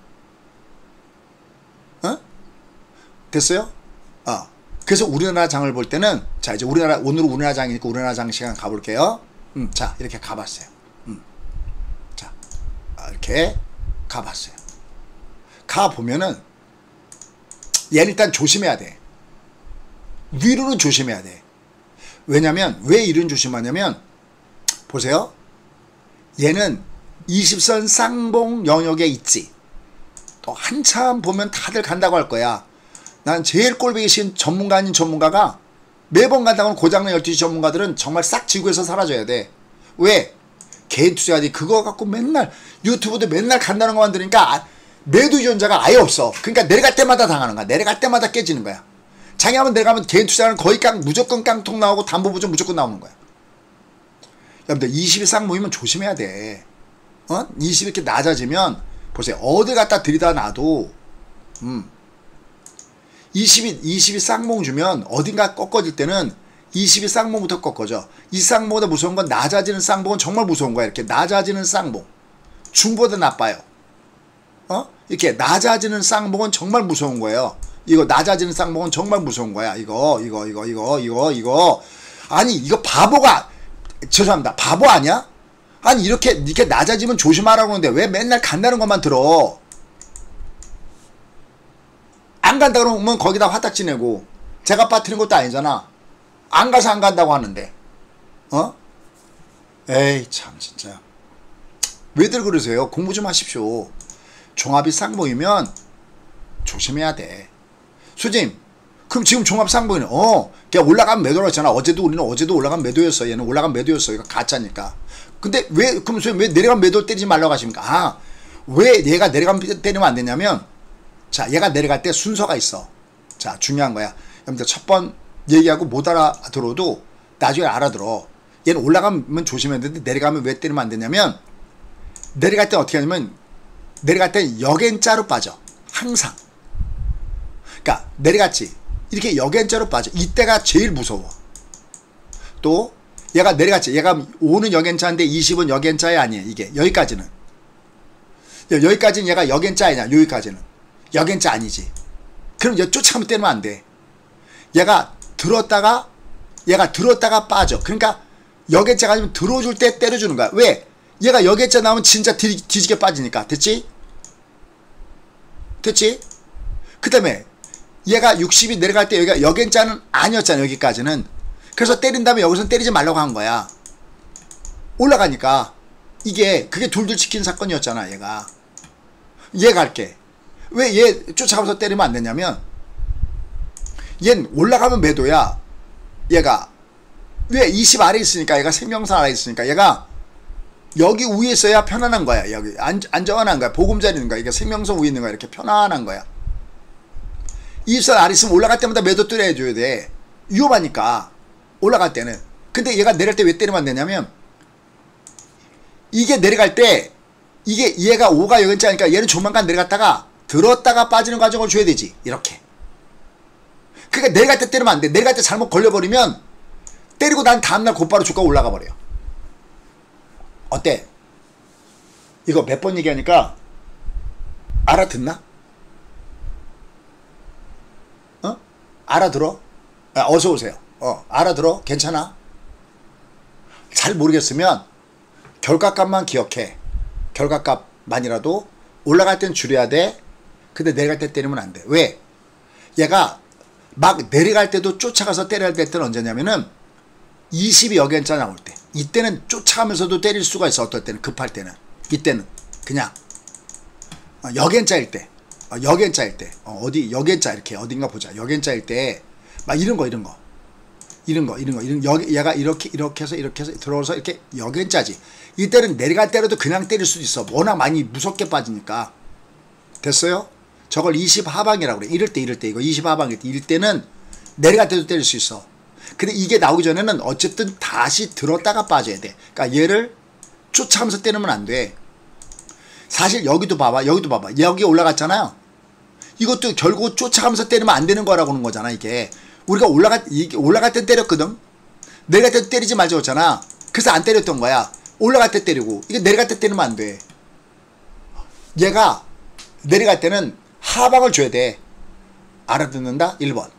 S1: 됐어요? 그래서 우리나라 장을 볼 때는 자 이제 오늘은 우리나라 장이니까 우리나라 장 시간 가볼게요. 자 이렇게 가봤어요. 자 이렇게 가봤어요. 가보면은 얘는 일단 조심해야 돼. 위로는 조심해야 돼. 왜냐면 왜 이런 조심하냐면 보세요. 얘는 20선 쌍봉 영역에 있지. 또 한참 보면 다들 간다고 할 거야. 난 제일 꼴보기 싫은 전문가 아닌 전문가가 매번 간다고 하는 고장난 12시 전문가들은 정말 싹 지구에서 사라져야 돼. 왜? 개인 투자자들이 그거 갖고 맨날 유튜브도 맨날 간다는 것만 들으니까 매도 유전자가 아예 없어. 그러니까 내려갈 때마다 당하는 거야. 내려갈 때마다 깨지는 거야. 장애하면 내려가면 개인 투자는 거의 무조건 깡통 나오고 담보부전 무조건 나오는 거야. 여러분들 20일 쌍 모이면 조심해야 돼. 20 이렇게 낮아지면 보세요. 어디 갖다 들이다 놔도 20이 쌍봉 주면 어딘가 꺾어질 때는 20이 쌍봉부터 꺾어져. 이 쌍봉보다 무서운 건 낮아지는 쌍봉은 정말 무서운 거야. 이렇게 낮아지는 쌍봉. 중보다 나빠요. 이렇게 낮아지는 쌍봉은 정말 무서운 거예요. 이거 낮아지는 쌍봉은 정말 무서운 거야. 이거. 아니 이거 바보가 죄송합니다. 바보 아니야? 아니 이렇게 낮아지면 조심하라고 하는데 왜 맨날 간다는 것만 들어? 안 간다 그러면 거기다 화딱지 내고 제가 빠뜨린 것도 아니잖아. 안 가서 안 간다고 하는데 에이 참 진짜 왜들 그러세요? 공부 좀 하십시오. 종합이 쌍봉이면 조심해야 돼. 수진 그럼 지금 종합 쌍봉이네. 걔 올라가면 매도라고 했잖아. 우리는 어제도 올라가면 매도였어. 얘는 올라가면 매도였어. 이거 가짜니까. 근데 그럼 왜 내려가면 매도 때리지 말라고 하십니까? 왜 얘가 내려가면 때리면 안 되냐면 자 얘가 내려갈 때 순서가 있어. 자 중요한 거야. 여러분들 첫 번 얘기하고 못 알아들어도 나중에 알아들어. 얘는 올라가면 조심해야 되는데 내려가면 왜 때리면 안 되냐면 내려갈 때 어떻게 하냐면 내려갈 때 역N자로 빠져. 항상. 그러니까 내려갔지. 이렇게 역N자로 빠져. 이때가 제일 무서워. 또 얘가 내려갔지. 얘가 5는 역N자인데 20은 역N자에 아니에요. 이게 여기까지는. 여기까지는 얘가 역N자 아니야. 여기까지는. 역N자 아니지. 그럼 얘 쫓아가면 때리면 안 돼. 얘가 들었다가 빠져. 그러니까 역N자가 아니면 들어줄 때 때려주는 거야. 왜? 얘가 역N자 나오면 진짜 뒤지게 빠지니까. 됐지? 그 다음에 얘가 60이 내려갈 때 여기가 역N자는 아니었잖아. 여기까지는. 그래서 때린 다음에 여기서는 때리지 말라고 한 거야. 올라가니까 그게 둘둘 치킨 사건이었잖아. 얘 갈게. 왜 얘 쫓아가면서 때리면 안 되냐면 얜 올라가면 매도야. 얘가 왜 20 아래 있으니까 얘가 생명선 아래 있으니까 얘가 여기 위에 있어야 편안한 거야. 여기 안정한 거야. 보금자리 있는 거야. 이게 생명선 위에 있는 거야. 이렇게 편안한 거야. 20선 아래 있으면 올라갈 때마다 매도 때려줘야 돼. 위험하니까 올라갈 때는. 근데 얘가 내릴 때 왜 때리면 안 되냐면 이게 내려갈 때 얘가 5가 역N자니까 얘는 조만간 내려갔다가 들었다가 빠지는 과정을 줘야 되지. 이렇게. 그러니까 내려갈 때 때리면 안 돼. 내려갈 때 잘못 걸려버리면 때리고 난 다음날 곧바로 주가 올라가 버려. 어때? 이거 몇 번 얘기하니까 알아듣나? 알아들어? 어서 오세요. 알아들어? 괜찮아? 잘 모르겠으면 결과값만 기억해. 결과값만이라도 올라갈 땐 줄여야 돼. 근데 내려갈 때 때리면 안 돼. 왜? 얘가 막 내려갈 때도 쫓아가서 때려야 될 때는 언제냐면은 20이 역N자 나올 때. 이때는 쫓아가면서도 때릴 수가 있어. 어떨 때는 급할 때는. 이때는 그냥 역N자일 때. 역N자일 때. 어디 역N자 이렇게 어딘가 보자. 역N자일 때 막 이런 거 얘가 이렇게 해서 들어서 이렇게 역N자지. 이때는 내려갈 때라도 그냥 때릴 수도 있어. 워낙 많이 무섭게 빠지니까. 됐어요? 저걸 20 하방이라고 그래. 이럴 때 이거 20 하방일 때 이럴 때는 내려갈 때도 때릴 수 있어. 근데 이게 나오기 전에는 어쨌든 다시 들었다가 빠져야 돼. 그러니까 얘를 쫓아가면서 때리면 안 돼. 사실 여기도 봐봐. 여기 올라갔잖아요. 이것도 결국 쫓아가면서 때리면 안 되는 거라고 하는 거잖아. 이게 우리가 올라갈 때 때렸거든. 내려갈 때 때리지 말자 했잖아. 그래서 안 때렸던 거야. 올라갈 때 때리고 이게 내려갈 때 때리면 안 돼. 얘가 내려갈 때는 하방을 줘야 돼. 알아듣는다? 1번.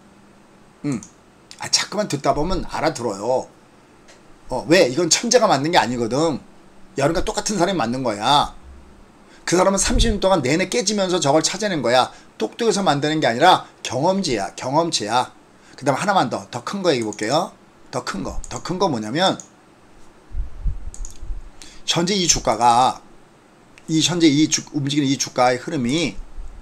S1: 자꾸만 듣다 보면 알아들어요. 왜? 이건 천재가 만든 게 아니거든. 여러분과 똑같은 사람이 만든 거야. 그 사람은 30년 동안 내내 깨지면서 저걸 찾아낸 거야. 똑똑해서 만드는 게 아니라 경험치야. 그 다음 하나만 더 큰 거 얘기해 볼게요. 더 큰 거 뭐냐면 현재 이 주가가 움직이는 이 주가의 흐름이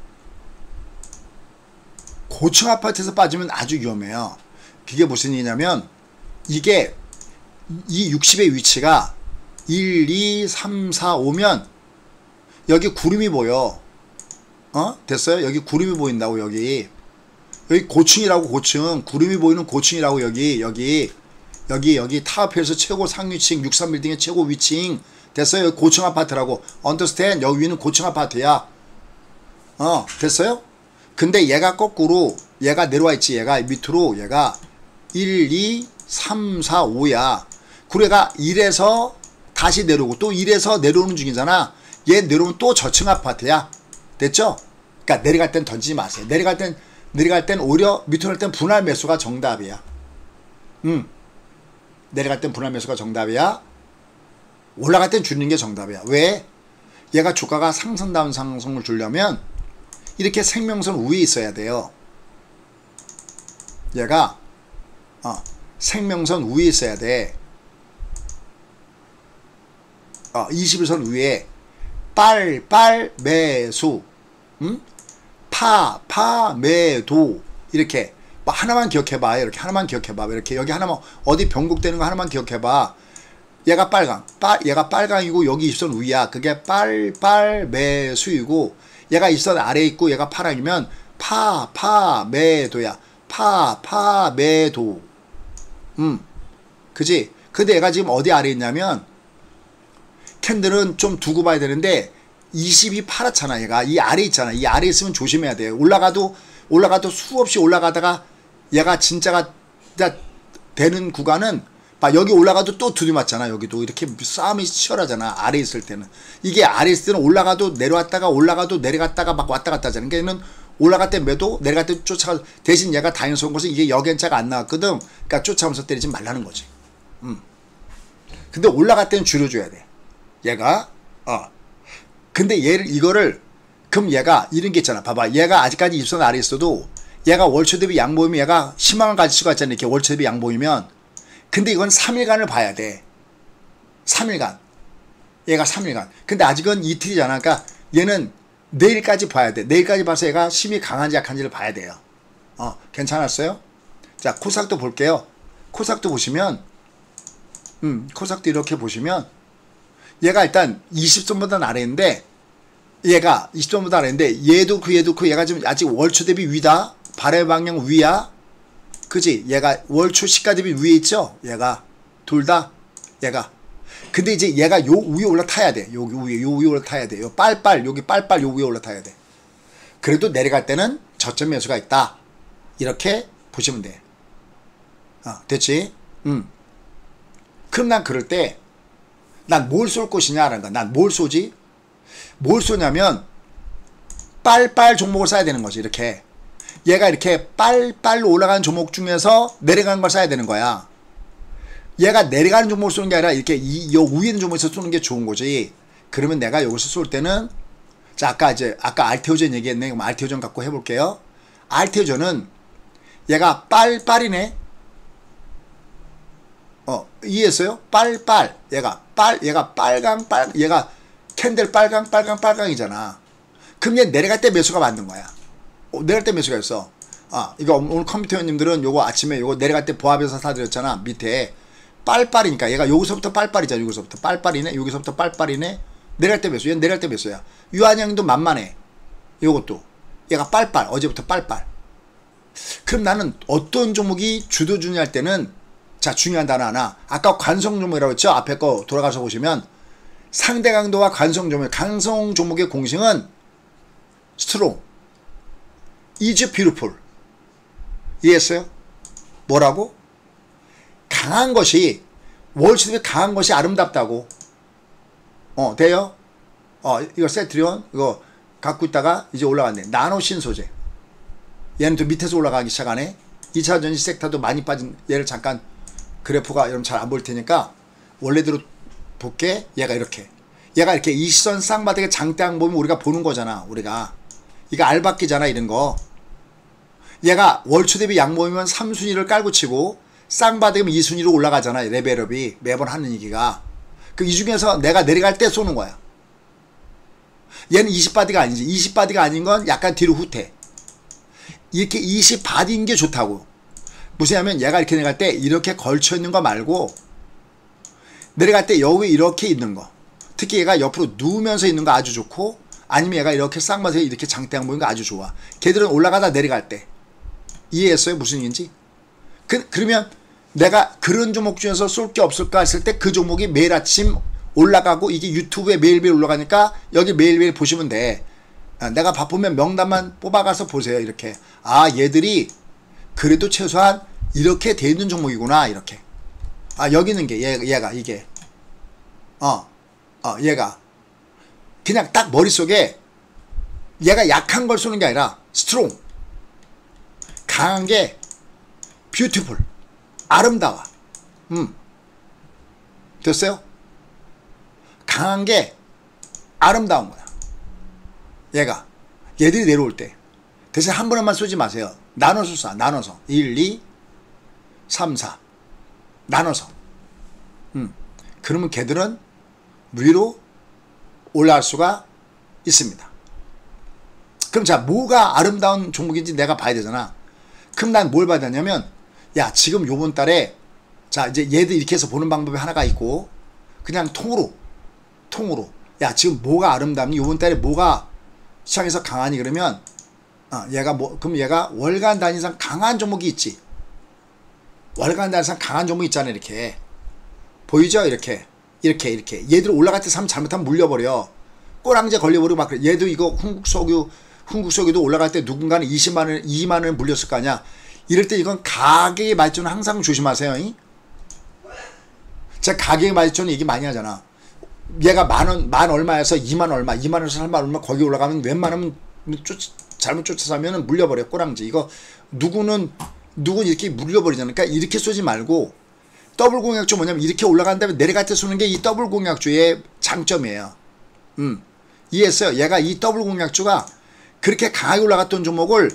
S1: 고층 아파트에서 빠지면 아주 위험해요. 그게 무슨 얘기냐면 이게 이 60의 위치가 1, 2, 3, 4, 5면 여기 구름이 보여. 됐어요? 여기 구름이 보인다고. 여기 고층이라고. 고층 구름이 보이는 고층이라고. 여기 타워표에서 최고 상위층 63빌딩의 최고 위층. 됐어요? 여기 고층 아파트라고. 언더스탠드. 여기 위는 고층 아파트야. 됐어요? 근데 얘가 거꾸로 얘가 내려와 있지. 얘가 밑으로 얘가 1, 2, 3, 4, 5야. 그리고 얘가 1에서 다시 내려오고 또 1에서 내려오는 중이잖아. 얘 내려오면 또 저층 아파트야. 됐죠? 그러니까 내려갈 땐 던지지 마세요. 내려갈 땐 오히려 밑으로 갈 땐 분할 매수가 정답이야. 내려갈 땐 분할 매수가 정답이야. 올라갈 땐 줄이는 게 정답이야. 왜? 얘가 주가가 상승다운 상승을 주려면 이렇게 생명선 위에 있어야 돼요. 얘가 생명선 위에 있어야 돼. 21선 위에 빨 매수, 파 매도. 이렇게 하나만 기억해봐. 이렇게 하나만 기억해봐. 이렇게 여기 하나만 어디 변곡되는 거 하나만 기억해봐. 얘가 빨강, 얘가 빨강이고 여기 20선 위야. 그게 빨 매수이고 얘가 20선 아래에 있고 얘가 파랑이면 파 매도야. 파 매도. 그지? 근데 얘가 지금 어디 아래에 있냐면 캔들은 좀 두고 봐야 되는데 20이 파랗잖아. 얘가 이 아래 있잖아. 이 아래 있으면 조심해야 돼요. 올라가도 수없이 올라가다가 얘가 진짜가 되는 구간은 여기 올라가도 또 두드맞잖아. 여기도 이렇게 싸움이 치열하잖아. 아래 있을 때는. 이게 아래 있을 때는 올라가도 내려왔다가 올라가도 내려갔다가 막 왔다 갔다 하잖아. 그러니까 얘는 올라갈 때 매도, 내려갈 때 쫓아가. 대신 얘가 다행스러운 것은 이게 역연차가 안 나왔거든. 그러니까 쫓아오면서 때리지 말라는 거지. 근데 올라갈 때는 줄여줘야 돼. 얘가 근데 이거를 그럼 얘가 이런 게 있잖아. 봐봐. 얘가 아직까지 입선 아래 있어도 얘가 월초 대비 양보이면 얘가 희망을 가질 수가 있잖아. 이렇게 월초 대비 양보이면. 근데 이건 3일간을 봐야 돼. 3일간. 얘가 3일간. 근데 아직은 이틀이잖아. 그러니까 얘는 내일까지 봐야 돼. 내일까지 봐서 얘가 힘이 강한지 약한지를 봐야 돼요. 괜찮았어요? 자, 코삭도 볼게요. 코삭도 보시면 코삭도 이렇게 보시면 얘가 일단 20선보다는 아래인데 얘가 20선보다 아래인데 얘도 얘가 지금 아직 월초 대비 위다. 발의 방향 위야. 그지? 얘가 월초 시가 대비 위에 있죠? 얘가 둘 다 얘가. 근데 이제 얘가 요 위에 올라타야 돼. 요 위에 올라타야 돼. 요 여기 빨빨 요 위에 올라타야 돼. 그래도 내려갈 때는 저점 매수가 있다. 이렇게 보시면 돼. 됐지? 그럼 난 그럴 때 난 뭘 쏠 것이냐라는 거야. 난 뭘 쏘지? 뭘 쏘냐면 빨빨 종목을 써야 되는 거지. 이렇게 얘가 이렇게 빨빨로 올라가는 종목 중에서 내려가는 걸 써야 되는 거야. 얘가 내려가는 종목을 쏘는 게 아니라 이렇게 요 위에 있는 종목에서 쏘는 게 좋은 거지. 그러면 내가 여기서 쏠 때는 자 아까 알테오전 얘기했네. 그럼 알테오전 갖고 해볼게요. 알테오전은 얘가 빨빨이네. 이해했어요? 빨빨. 얘가 빨강 얘가 캔들 빨강이잖아. 그럼 얘 내려갈 때 매수가 맞는 거야. 내려갈 때 매수가 있어. 이거 오늘 컴퓨터 회원님들은 요거 아침에 요거 내려갈 때 보합해서 사드렸잖아. 밑에 빨빨이니까 얘가 여기서부터 빨빨이잖아. 여기서부터 빨빨이네. 여기서부터 빨빨이네. 내려갈 때 매수. 얘는 내려갈 때 매수야. 유한양도 만만해. 요것도 얘가 빨빨. 어제부터 빨빨. 그럼 나는 어떤 종목이 주도주니 할 때는 자 중요한 단어 하나. 아까 관성 종목이라고 했죠. 앞에 거 돌아가서 보시면 상대 강도와 관성 종목. 강성 종목의 공식은 스트롱. is beautiful. 이해했어요? 뭐라고? 강한 것이 월초대비 강한 것이 아름답다고. 돼요? 이거 세트리온 이거 갖고 있다가 이제 올라갔네. 나노신 소재. 얘는 또 밑에서 올라가기 시작하네. 2차 전지 섹터도 많이 빠진 얘를 잠깐 그래프가 여러분 잘 안 보일 테니까 원래대로 볼게. 얘가 이렇게 20선 쌍바닥에 장대양 보면 우리가 보는 거잖아. 우리가 이거 알바끼잖아. 이런 거. 얘가 월초 대비 양 모이면 3순위를 깔고 치고 쌍바닥이면 2순위로 올라가잖아. 레벨업이 매번 하는 얘기가. 그 이 중에서 내가 내려갈 때 쏘는 거야. 얘는 20바디가 아니지. 20바디가 아닌 건 약간 뒤로 후퇴. 이렇게 20바디인 게 좋다고. 무슨 하면 얘가 이렇게 내려갈 때 이렇게 걸쳐 있는 거 말고 내려갈 때 여기 이렇게 있는 거. 특히 얘가 옆으로 누우면서 있는 거 아주 좋고 아니면 얘가 이렇게 쌍바닥에 이렇게 장대양 보이는 거 아주 좋아. 걔들은 올라가다 내려갈 때. 이해했어요? 무슨 얘기인지? 그러면 내가 그런 종목 중에서 쏠 게 없을까 했을 때 그 종목이 매일 아침 올라가고 이게 유튜브에 매일매일 올라가니까 여기 매일매일 보시면 돼. 내가 바쁘면 명단만 뽑아가서 보세요. 이렇게. 아, 얘들이 그래도 최소한 이렇게 돼 있는 종목이구나. 이렇게. 아, 여기 있는 게 얘가 이게. 얘가. 그냥 딱 머릿속에 얘가 약한 걸 쏘는 게 아니라 스트롱. 강한 게 뷰티풀. 아름다워. 됐어요? 강한 게 아름다운 거야. 얘들이 내려올 때 대신 한 번에만 쏘지 마세요. 나눠서 쏴. 나눠서 1, 2, 3, 4 나눠서. 그러면 걔들은 위로 올라갈 수가 있습니다. 그럼 자, 뭐가 아름다운 종목인지 내가 봐야 되잖아. 그럼 난 뭘 봐야 되냐면, 야, 지금 요번 달에 자, 이제 얘들 이렇게 해서 보는 방법이 하나가 있고, 그냥 통으로 야, 지금 뭐가 아름답니? 요번 달에 뭐가 시장에서 강하니? 그러면 그럼 얘가 월간 단위상 강한 종목이 있지. 월간 단위상 강한 종목이 있잖아. 이렇게 보이죠? 이렇게 얘들 올라갈 때 잘못하면 물려버려. 꼬랑지 걸려버리고 막 그래. 얘도 이거 흥국석유도 올라갈 때 누군가는 20만원 2만원을 물렸을 거 아니야. 이럴 때 이건 가격의 말조는 항상 조심하세요. 제가 가격의 말조는 얘기 많이 하잖아. 얘가 만 얼마에서 2만 얼마, 2만원에서 3만 얼마 거기 올라가면 웬만하면 잘못 쫓아서 하면 물려버려. 꼬랑지. 이거 누구는 이렇게 물려버리잖아. 그러니까 이렇게 쏘지 말고, 더블 공약주 뭐냐면 이렇게 올라간 다음에 내려갈 때 쏘는 게 이 더블 공약주의 장점이에요. 이해했어요? 얘가 이 더블 공약주가 그렇게 강하게 올라갔던 종목을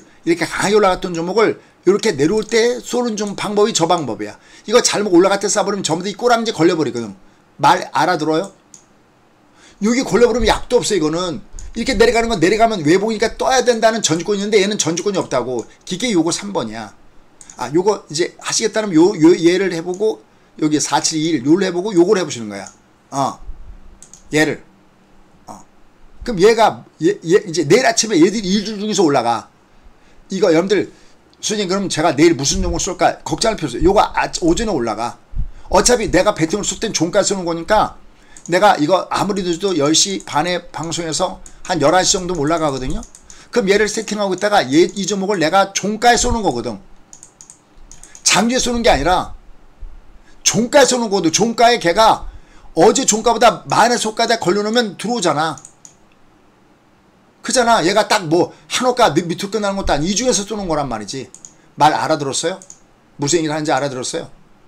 S1: 이렇게 내려올 때 쏘는 좀 방법이 저 방법이야. 이거 잘못 올라갈 때 쏴버리면 전부 다 이 꼬랑지 걸려버리거든. 말 알아들어요? 여기 걸려버리면 약도 없어. 이거는 이렇게 내려가는 건 내려가면 외봉이니까 떠야 된다는 전주권이 있는데 얘는 전주권이 없다고. 기계 요거 3번이야. 아, 요거 이제 하시겠다면 얘를 해보고, 여기 4721 요를 해보고 요걸 해보시는 거야. 얘를. 그럼 얘가 이제 내일 아침에 얘들이 일주 중에서 올라가. 이거 여러분들 수님, 그럼 제가 내일 무슨 종목을 쏠까 걱정할 필요 없어요. 요거 오전에 올라가. 어차피 내가 배팅을 쏠 땐 종가 쏘는 거니까, 내가 이거 아무리 늦어도 10시 반에 방송해서 한 11시 정도 올라가거든요. 그럼 얘를 세팅하고 있다가 이 종목을 내가 종가에 쏘는 거거든. 장기에 쏘는 게 아니라 종가에 쏘는 거거든. 종가에 걔가 어제 종가보다 만의 소가에 걸려놓으면 들어오잖아. 그잖아. 얘가 딱 뭐 한호가 밑으로 끝나는 것도 아니, 이 중에서 쏘는 거란 말이지. 말 알아들었어요? 무슨 얘기를 하는지 알아들었어요?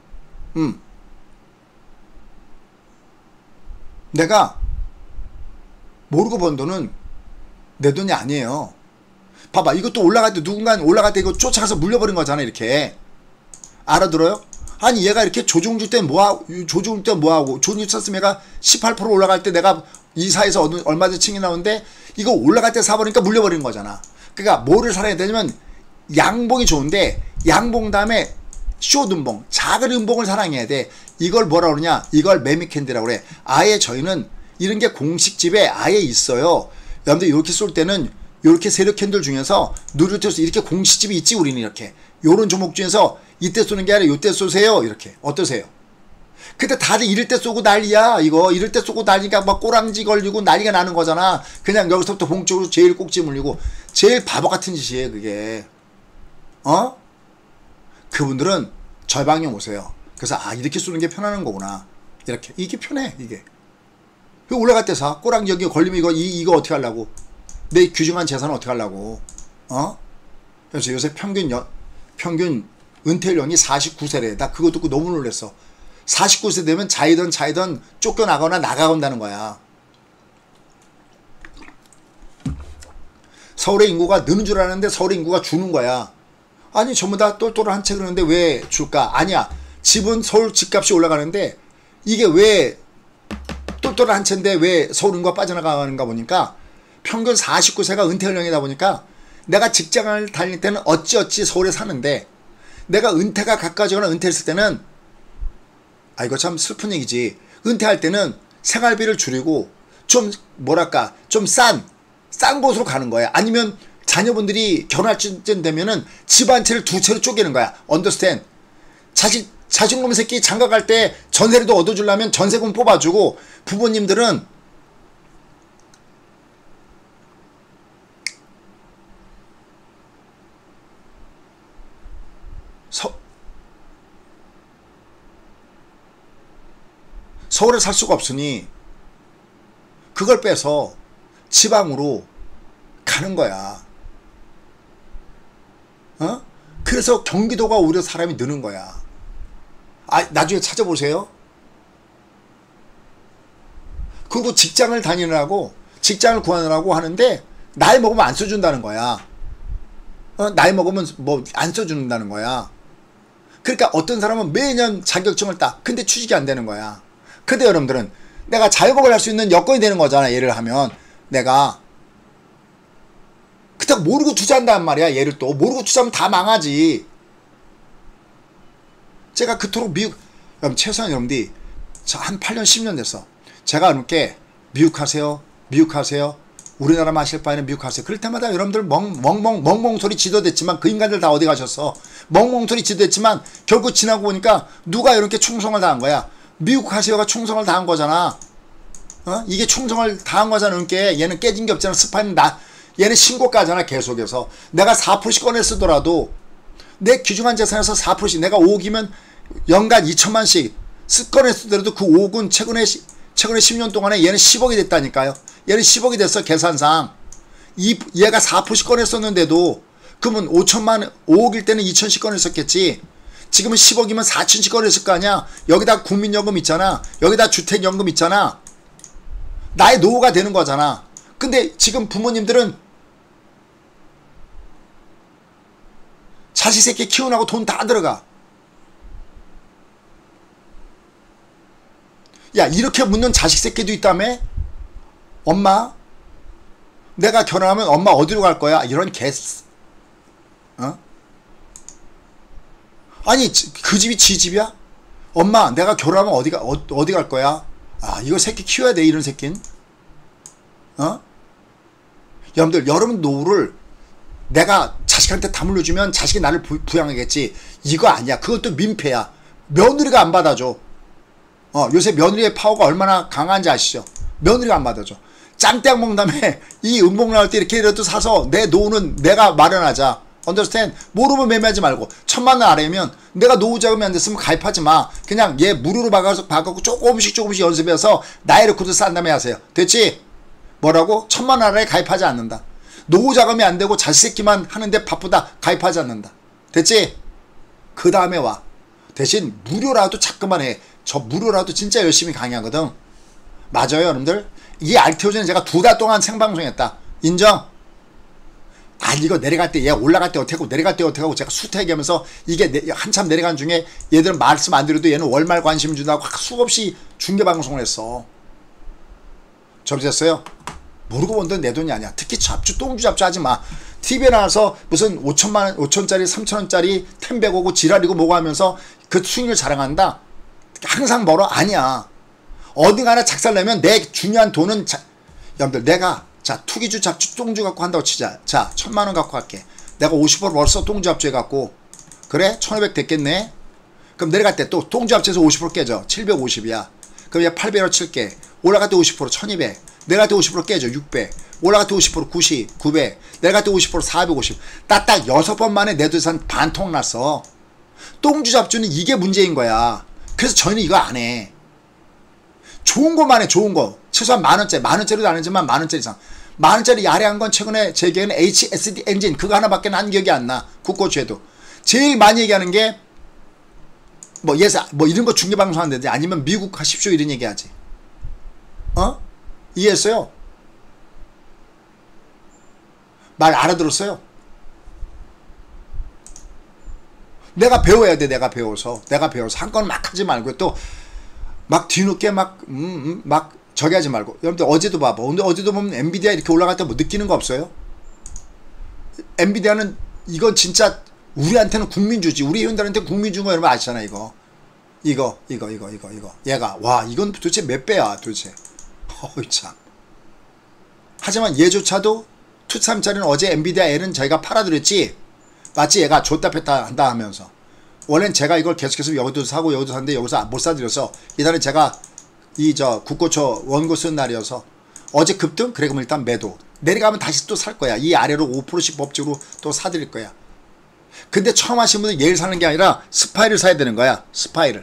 S1: 내가 모르고 번 돈은 내 돈이 아니에요. 봐봐, 이것도 올라갈 때 누군가 올라갈 때 이거 쫓아가서 물려버린 거잖아. 이렇게 알아들어요? 아니, 얘가 이렇게 조종줄 때 뭐하고, 조종줄 쳤으면 얘가 18% 올라갈 때 내가 이사에서 얼마든지 칭이 나오는데, 이거 올라갈 때 사버리니까 물려버리는 거잖아. 그러니까 뭐를 살아야 되냐면, 양봉이 좋은데 양봉 다음에 숏 음봉, 작은 음봉을 사랑해야 돼. 이걸 뭐라 그러냐? 이걸 매미캔디라고 그래. 아예 저희는 이런 게 공식집에 아예 있어요. 여러분들 이렇게 쏠 때는 이렇게 세력 캔들 중에서 누르트에서 이렇게 공식집이 있지. 우리는 이렇게 요런 종목 중에서 이때 쏘는 게 아니라 요때 쏘세요. 이렇게. 어떠세요? 근데 다들 이럴 때 쏘고 난리야. 이거 이럴 때 쏘고 난리가 막 꼬랑지 걸리고 난리가 나는 거잖아. 그냥 여기서부터 본격으로 제일 꼭지 물리고. 제일 바보 같은 짓이에요 그게. 그분들은 절방형 오세요. 그래서 이렇게 쏘는 게 편안한 거구나. 이렇게. 이게 편해. 이게. 올라갈 때 사. 꼬랑지 여기 걸리면 이거 어떻게 하려고. 내 귀중한 재산은 어떻게 하려고. 그래서 요새 평균 은퇴연령이 49세래. 나 그거 듣고 너무 놀랐어. 49세 되면 자이던 쫓겨나거나 나가건다는 거야. 서울의 인구가 느는 줄 아는데 서울의 인구가 주는 거야. 아니, 전부 다 똘똘한 채 그러는데 왜 줄까? 아니야. 집은 서울 집값이 올라가는데 이게 왜 똘똘한 채인데 왜 서울 인구가 빠져나가는가 보니까, 평균 49세가 은퇴연령이다 보니까, 내가 직장을 다닐 때는 어찌어찌 서울에 사는데, 내가 은퇴가 가까워지거나 은퇴했을 때는, 이거 참 슬픈 얘기지. 은퇴할 때는 생활비를 줄이고 좀 뭐랄까 좀 싼 곳으로 가는 거야. 아니면 자녀분들이 결혼할 쯤 되면은 집 한 채를 두 채로 쪼개는 거야. 언더스탠. 자식놈 새끼 장가 갈 때 전세라도 얻어주려면 전세금 뽑아주고, 부모님들은 서울에 살 수가 없으니 그걸 빼서 지방으로 가는 거야. 그래서 경기도가 오히려 사람이 느는 거야. 나중에 찾아보세요. 그리고 직장을 다니느라고, 직장을 구하느라고 하는데 나이 먹으면 안 써준다는 거야. 나이 먹으면 뭐 안 써준다는 거야. 그러니까 어떤 사람은 매년 자격증을 따. 근데 취직이 안 되는 거야. 근데 여러분들은 내가 자영업을 할 수 있는 여건이 되는 거잖아. 예를 하면 내가 그렇다고 모르고 투자한단 말이야. 얘를 또 모르고 투자하면 다 망하지. 제가 그토록 여러분 최소한 여러분들이 한 8년 10년 됐어. 제가 이렇게 미국하세요, 미국하세요, 우리나라 마실 바에는 미국하세요. 그럴 때마다 여러분들 멍멍 소리 지도됐지만 그 인간들 다 어디 가셨어? 멍멍 소리 지도됐지만 결국 지나고 보니까 누가 이렇게 충성을 다한 거야? 미국하세요가 충성을 다한 거잖아. 이게 충성을 다한 거잖아. 그러니까 얘는 깨진 게 없잖아. 스파는 얘는 신고가잖아. 계속해서 내가 4%씩 꺼내 쓰더라도 내 귀중한 재산에서 4%씩 내가 5억이면 연간 2천만씩 꺼내 쓰더라도 그 5억은 최근에 10년 동안에 얘는 10억이 됐다니까요. 얘는 10억이 됐어. 계산상 얘가 4%씩 꺼내 썼는데도 그러면 5억일 때는 2천씩 꺼내 썼겠지. 지금은 10억이면 4천씩 꺼내 쓸 거 아니야. 여기다 국민연금 있잖아. 여기다 주택연금 있잖아. 나의 노후가 되는 거잖아. 근데 지금 부모님들은 자식 새끼 키우라고 돈 다 들어가. 야, 이렇게 묻는 자식 새끼도 있다며? 엄마? 내가 결혼하면 엄마 어디로 갈 거야? 이런 아니, 그 집이 지 집이야? 엄마, 내가 결혼하면 어디 갈 거야? 이거 새끼 키워야 돼, 이런 새끼는. 여러분들, 여러분 노후를 내가 자식한테 다 물려주면 자식이 나를 부양하겠지. 이거 아니야. 그것도 민폐야. 며느리가 안 받아줘. 요새 며느리의 파워가 얼마나 강한지 아시죠? 며느리가 안 받아줘. 짱땡 먹는 다음에 이 음봉 나올 때 이렇게라도 사서 내 노후는 내가 마련하자. understand? 모르면 매매하지 말고 1,000만 원 아래면 내가 노후 자금이 안 됐으면 가입하지 마. 그냥 얘 무료로 박아갖고 조금씩 연습해서 나이 레코드 싼 다음에 하세요. 됐지? 뭐라고? 1,000만 원 아래에 가입하지 않는다. 노후 자금이 안 되고 자식 새끼만 하는데 바쁘다. 가입하지 않는다. 됐지? 그 다음에 와. 대신 무료라도 자꾸만 해. 저 무료라도 진짜 열심히 강의하거든. 맞아요, 여러분들? 이 알테오즈는 제가 2달 동안 생방송했다. 인정? 이거 내려갈 때 얘 올라갈 때 어떻게 하고 내려갈 때 어떻게 하고 제가 수태기하면서 이게 한참 내려간 중에 얘들은 말씀 안 드려도 얘는 월말 관심 준다고 수없이 중계방송을 했어. 접수했어요? 모르고 본 돈 내 돈이 아니야. 특히 똥주 잡주 하지 마. TV에 나와서 무슨 5천짜리 3천원짜리 템백 오고 지랄이고 뭐고 하면서 그 수익률 자랑한다. 항상 멀어? 아니야. 어디가나 작살내면 내 중요한 돈은 여러분들 내가 투기주 잡주 똥주 갖고 한다고 치자. 1,000만 원 갖고 갈게. 내가 50% 벌써 똥주 합주 해갖고 그래? 1,500 됐겠네. 그럼 내려갈 때 또 똥주 합주해서 50% 깨져. 750이야. 그럼 얘 800으로 칠게. 올라갈 때 50% 1200. 내려갈 때 50% 깨져. 600. 올라갈 때 50% 90. 900. 내려갈 때 50% 450. 딱 6번 만에 내 재산 반통 났어. 똥주 잡주는 이게 문제인 거야. 그래서 저희는 이거 안 해. 좋은 것만 해. 좋은 거. 최소한 만원짜리도 안 하지만 만원짜리 이상. 만원짜리 야래한 건 최근에 제 기억에는 HSD 엔진 그거 하나밖에 난 기억이 안 나. 국고주에도. 제일 많이 얘기하는 게 이런 거 중계방송 하는데 아니면 미국 가십시오 이런 얘기하지. 이해했어요? 말 알아들었어요? 내가 배워야 돼. 내가 배워서 한 건 막 하지 말고 또 막 뒤늦게 막 저기 하지 말고. 여러분들 어제도 봐봐. 근데 어제도 보면 엔비디아 이렇게 올라갈 때 뭐 느끼는 거 없어요? 엔비디아는 이건 진짜 우리한테는 국민주지. 우리 회원들한테 국민주인 거 여러분 아시잖아. 이거 얘가 와 이건 도대체 몇 배야 도대체. 어이 참. 하지만 얘조차도 2,3짜리는 어제 엔비디아 L은 저희가 팔아드렸지. 맞지? 얘가 줬다 뺐다 한다 하면서 원래는 제가 이걸 계속해서 여기도 사고 여기도 샀는데 여기서 못 사드려서 이날은 제가 국고초 원고 쓴 날이어서 어제 급등? 그래 그럼 일단 매도. 내려가면 다시 또 살 거야. 이 아래로 5%씩 법적으로 또 사드릴 거야. 근데 처음 하신 분들 얘를 사는 게 아니라 스파이를 사야 되는 거야. 스파이를.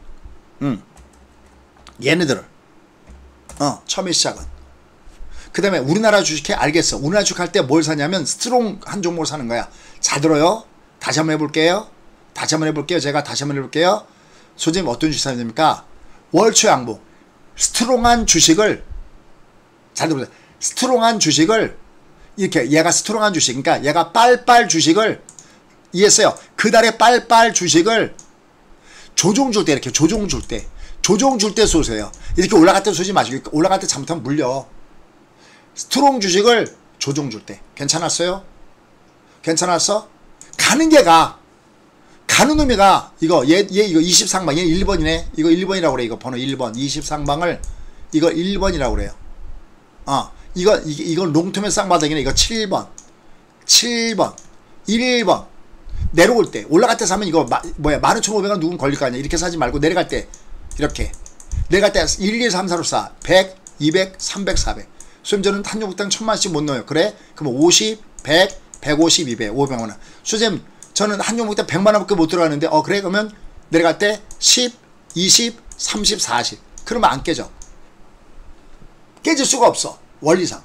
S1: 얘네들을. 처음에 시작은. 그 다음에 우리나라 주식해? 알겠어. 우리나라 주식 할 때 뭘 사냐면 스트롱 한 종목을 사는 거야. 잘 들어요? 다시 한번 해볼게요. 제가 다시 한번 해볼게요. 소장님 어떤 주식 사야 됩니까? 월초 양봉. 스트롱한 주식을, 잘 들어보세요. 스트롱한 주식을, 이렇게 얘가 스트롱한 주식, 그러니까 얘가 빨빨 주식을, 이해했어요? 그달에 빨빨 주식을 조종 줄 때, 이렇게 조종 줄 때 쏘세요. 이렇게 올라갈 때 쏘지 마시고, 올라갈 때 잘못하면 물려. 스트롱 주식을 조종 줄 때. 괜찮았어요? 괜찮았어? 가는 놈이 가. 이거, 얘 이거 20상방, 얘 1번이네. 이거 1번이라고 그래. 이거 번호 1번. 20상방을, 이거 1번이라고 그래요. 이건 롱텀의 쌍바닥이네. 이거 7번. 1번. 내려올 때, 올라갈 때 사면 이거, 15,500원 누군 걸릴 거 아니야. 이렇게 사지 말고, 내려갈 때, 이렇게. 내려갈 때 1, 2, 3, 4, 5, 4, 100, 200, 300, 400. 수님 저는 한 종목당 1,000만원씩 못 넣어요. 그래? 그럼 50, 100, 150, 200, 500만원. 수님 저는 한 종목당 100만원밖에 못 들어가는데, 그래? 그러면 내려갈 때 10, 20, 30, 40. 그러면 안 깨져. 깨질 수가 없어. 원리상.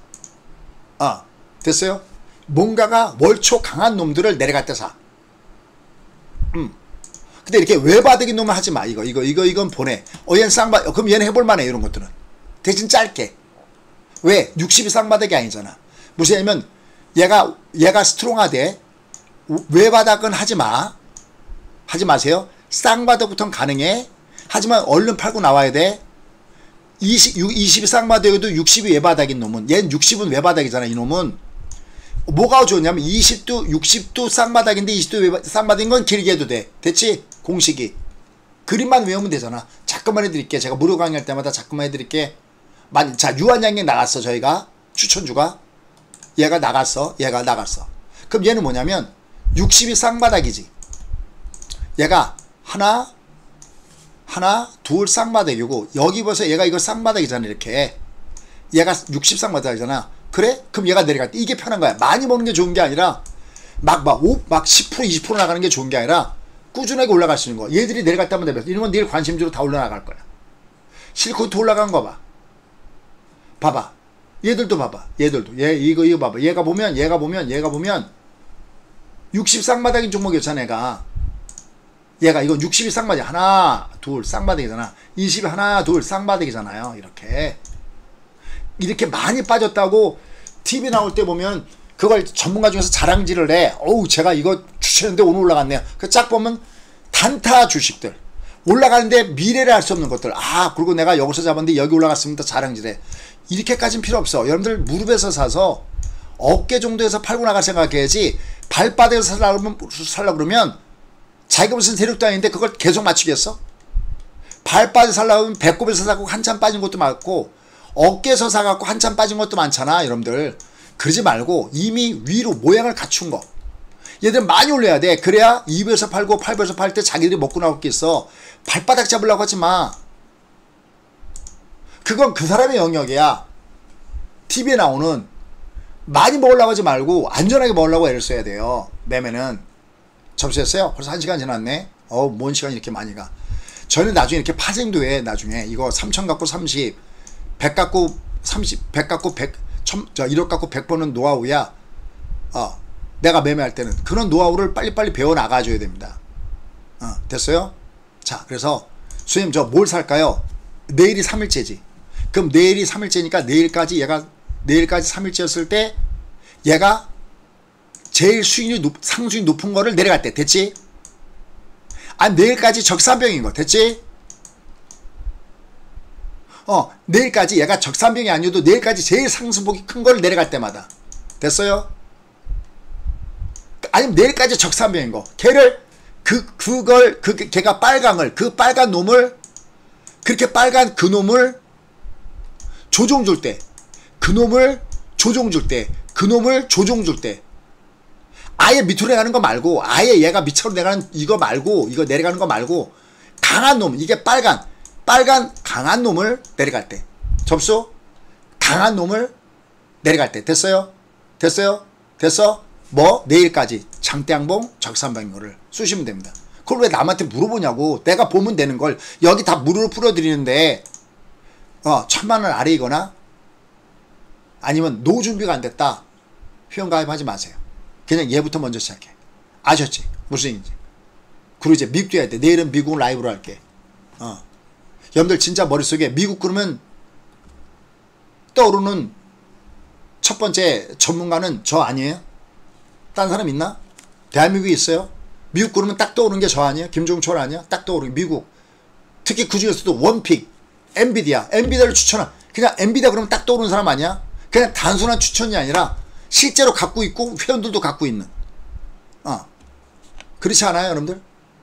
S1: 됐어요? 뭔가가 월초 강한 놈들을 내려갈 때 사. 근데 이렇게 외바닥인 놈을 하지 마. 이건 보내. 얘는 쌍바닥, 그럼 얘는 해볼만해. 이런 것들은. 대신 짧게. 왜? 60이 쌍바닥이 아니잖아. 무슨 얘기냐면, 얘가 스트롱하대. 외바닥은 하지 마. 하지 마세요. 쌍바닥부터는 가능해. 하지만 얼른 팔고 나와야 돼. 20이 쌍바닥에도 60이 외바닥인 놈은, 얘는 60은 외바닥이잖아. 이 놈은. 뭐가 좋냐면 20도 60도 쌍바닥인데 20도 쌍바닥인 건 길게 해도 돼. 됐지? 공식이. 그림만 외우면 되잖아. 자꾸만 해드릴게. 제가 무료 강의할 때마다 자꾸만 해드릴게. 자, 유한양이 나갔어. 저희가 추천주가. 얘가 나갔어. 그럼 얘는 뭐냐면 60이 쌍바닥이지. 얘가 하나 둘 쌍바닥이고, 여기 보세요. 얘가 이거 쌍바닥이잖아. 이렇게. 얘가 60 쌍바닥이잖아. 그래? 그럼 얘가 내려갈 때 이게 편한 거야. 많이 먹는 게 좋은 게 아니라 막 10% 20% 나가는 게 좋은 게 아니라 꾸준하게 올라갈 수 있는 거. 얘들이 내려갈 때 한번 내려. 이러면 내일 관심주로 다 올라갈 거야. 실컷 올라간 거 봐. 봐봐. 얘들도 봐봐. 얘들도. 이거 봐봐. 얘가 보면 60 쌍바닥인 종목이었잖아. 얘가 이건 60이 쌍바닥이 하나 둘 쌍바닥이잖아. 20이 하나 둘 쌍바닥이잖아요. 이렇게 많이 빠졌다고 TV 나올 때 보면 그걸 전문가 중에서 자랑질을 해. 제가 이거 추천했는데 오늘 올라갔네요. 그 쫙 보면 단타 주식들 올라가는데 미래를 알 수 없는 것들. 그리고 내가 여기서 잡았는데 여기 올라갔습니다. 자랑질해. 이렇게까지는 필요 없어. 여러분들 무릎에서 사서 어깨 정도에서 팔고 나갈 생각해야지. 발바닥에서 살려고 그러면 자기가 무슨 세력도 아닌데 그걸 계속 맞추겠어? 발바닥에서 살려고 하면 배꼽에서 사고 한참 빠진 것도 많고, 어깨에서 사갖고 한참 빠진 것도 많잖아. 여러분들 그러지 말고 이미 위로 모양을 갖춘 거. 얘들 많이 올려야 돼. 그래야 2배에서 팔고 8배에서 팔 때 자기들이 먹고 나올 게 있어. 발바닥 잡으려고 하지 마. 그건 그 사람의 영역이야. TV에 나오는 많이 먹으려고 하지 말고 안전하게 먹으려고 애를 써야 돼요. 매매는. 접수했어요? 벌써 1시간 지났네. 뭔 시간이 이렇게 많이 가. 저는 나중에 이렇게 파생도 해. 나중에 이거 3,000 갖고 30, 100 갖고 30, 100 갖고 100, 1억 갖고 100 버는 노하우야. 내가 매매할 때는 그런 노하우를 빨리빨리 배워 나가줘야 됩니다. 됐어요? 자, 그래서 수님 저 뭘 살까요? 내일이 3일째지. 그럼 내일이 3일째니까 내일까지 3일째였을 때 얘가 제일 상수익이 높은 거를 내려갈 때. 됐지? 내일까지 적산병인 거. 됐지? 내일까지 얘가 적산병이 아니어도 내일까지 제일 상승폭이 큰 걸 내려갈 때마다. 됐어요? 아니면 내일까지 적산병인 거. 걔를 걔가 빨간 놈을, 그렇게 빨간 그 놈을 조종 줄 때, 아예 밑으로 내가는 거 말고, 아예 얘가 밑으로 내가는 이거 말고, 이거 내려가는 거 말고, 강한 놈, 이게 빨간 강한 놈을 내려갈 때. 접수? 강한 놈을 내려갈 때. 됐어요? 됐어? 뭐 내일까지 장대양봉 적산방ing어를 쏘시면 됩니다. 그걸 왜 남한테 물어보냐고. 내가 보면 되는 걸 여기 다 무료로 뿌려드리는데 1,000만 원 아래이거나 아니면 노후 준비가 안 됐다. 회원가입하지 마세요. 그냥 얘부터 먼저 시작해. 아셨지? 무슨 얘기인지. 그리고 이제 미국도 해야 돼. 내일은 미국은 라이브로 할게. 여러분들 진짜 머릿속에 미국 그러면 떠오르는 첫 번째 전문가는 저 아니에요? 딴 사람 있나? 대한민국에 있어요? 미국 그러면 딱 떠오르는 게 저 아니에요? 김종철 아니야? 딱 떠오르는 게 미국. 특히 그 중에서도 원픽 엔비디아를 추천한. 그냥 엔비디아 그러면 딱 떠오르는 사람 아니야? 그냥 단순한 추천이 아니라 실제로 갖고 있고 회원들도 갖고 있는. 그렇지 않아요, 여러분들?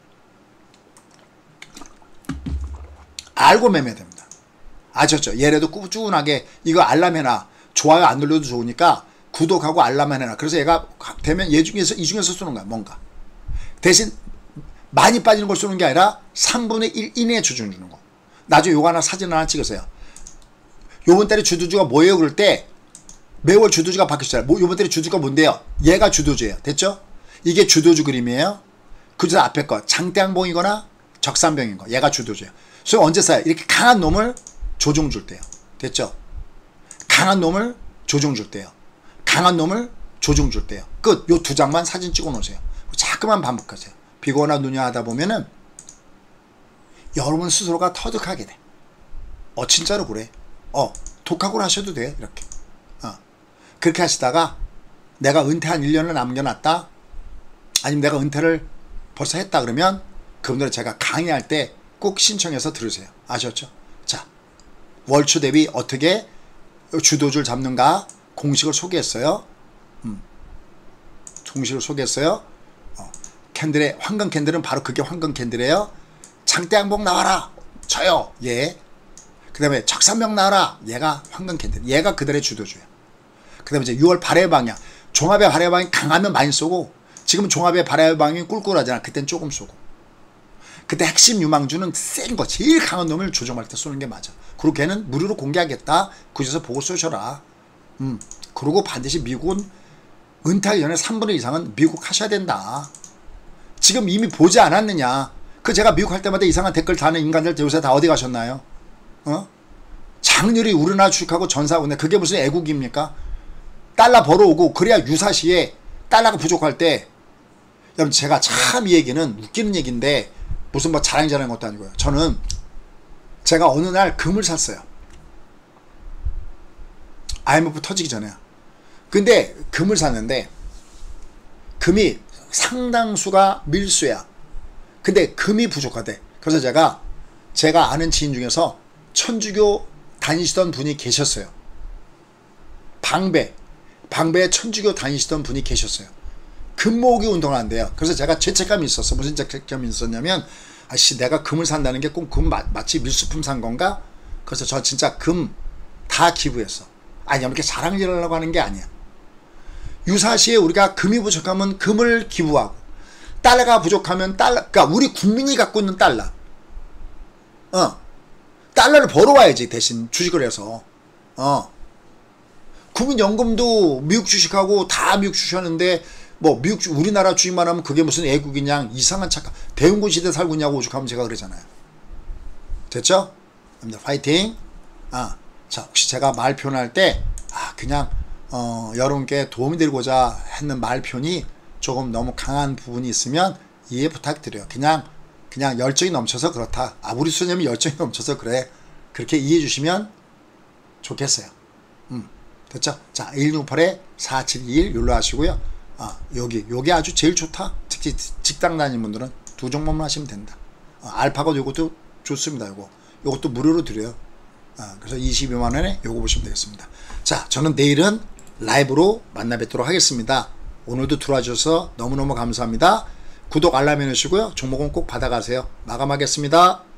S1: 알고 매매해야 됩니다. 아셨죠? 얘네도 꾸준하게 이거 알람 해놔. 좋아요 안 눌러도 좋으니까 구독하고 알람 해놔. 그래서 얘가 되면 이 중에서 쏘는 거야. 뭔가. 대신 많이 빠지는 걸 쏘는 게 아니라 3분의 1 이내에 주중 주는 거. 나중에 요거 하나 사진 하나 찍으세요. 요번 달에 주도주가 뭐예요? 그럴 때 매월 주도주가 바뀌었잖아요. 요번 달에 주도주가 뭔데요? 얘가 주도주예요. 됐죠? 이게 주도주 그림이에요. 그래서 앞에 거 장대양봉이거나 적산병인 거. 얘가 주도주예요. 그래서 언제 써요? 이렇게 강한 놈을 조종 줄 때요. 됐죠? 강한 놈을 조종 줄 때요. 강한 놈을 조종 줄 때요. 끝. 요 두 장만 사진 찍어 놓으세요. 자꾸만 반복하세요. 비거나 누냐 하다 보면은 여러분 스스로가 터득하게 돼. 진짜로 그래. 독학으로 하셔도 돼. 이렇게. 그렇게 하시다가 내가 은퇴 한 1년을 남겨놨다. 아니면 내가 은퇴를 벌써 했다 그러면 그분들은 제가 강의할 때 꼭 신청해서 들으세요. 아셨죠? 자, 월초 대비 어떻게 주도주를 잡는가 공식을 소개했어요. 공식을 소개했어요. 캔들의 황금 캔들은 바로 그게 황금 캔들이에요. 장대양봉 나와라. 저요. 예. 그 다음에 적산병 나와라. 얘가 황금 캔들. 얘가 그들의 주도주예요. 그 다음에 이제 6월 발해 방향. 종합의 발해 방향이 강하면 많이 쏘고 지금 종합의 발해 방향이 꿀꿀하잖아. 그땐 조금 쏘고. 그때 핵심 유망주는 센 거, 제일 강한 놈을 조정할 때 쏘는 게 맞아. 그리고 걔는 무료로 공개하겠다. 그래서 보고 쏘셔라. 그리고 반드시 미국은 은퇴하기 전에 3분의 1 이상은 미국 하셔야 된다. 지금 이미 보지 않았느냐. 제가 미국 할 때마다 이상한 댓글 다는 인간들 요새 다 어디 가셨나요? 장렬히 우리나라 주식하고 전사하고 있는데 그게 무슨 애국입니까? 달러 벌어오고 그래야 유사시에 달러가 부족할 때 여러분 제가 참 이 얘기는 웃기는 얘기인데 무슨 뭐 자랑하는 것도 아니고요. 저는 제가 어느 날 금을 샀어요. IMF 터지기 전에. 근데 금을 샀는데 금이 상당수가 밀수야. 근데 금이 부족하대. 그래서 제가 아는 지인 중에서 천주교 다니시던 분이 계셨어요. 방배에 천주교 다니시던 분이 계셨어요. 금 모으기 운동을 한대요. 그래서 제가 죄책감이 있었어. 무슨 죄책감이 있었냐면 아씨 내가 금을 산다는 게 꼭 금 마치 밀수품 산 건가? 그래서 저 진짜 금 다 기부했어. 아니야 이렇게 자랑질하려고 하는 게 아니야. 유사시에 우리가 금이 부족하면 금을 기부하고 달러가 부족하면 그러니까 우리 국민이 갖고 있는 달러를 벌어와야지. 대신 주식을 해서 국민연금도 미국 주식하고 다 미국 주식하는데 뭐 우리나라 주식만 하면 그게 무슨 애국이냐 이상한 착각. 대운군 시대 살고 있냐고 오죽하면 제가 그러잖아요. 됐죠? 파이팅. 자 혹시 제가 말 표현할 때 그냥 여러분께 도움이 되고자 했는 말 표현이 조금 너무 강한 부분이 있으면 이해 부탁드려요. 그냥 열정이 넘쳐서 그렇다. 우리 수녀님이 열정이 넘쳐서 그래. 그렇게 이해해 주시면 좋겠어요. 됐죠? 자 1668-4721 율로 하시고요. 요게 아주 제일 좋다. 특히 직장 다니는 분들은 두 종목만 하시면 된다. 알파고 요것도 좋습니다. 요것도 무료로 드려요. 그래서 22만원에 요거 보시면 되겠습니다. 자 저는 내일은 라이브로 만나 뵙도록 하겠습니다. 오늘도 들어와 주셔서 너무너무 감사합니다. 구독 알람 해놓으시고요. 종목은 꼭 받아가세요. 마감하겠습니다.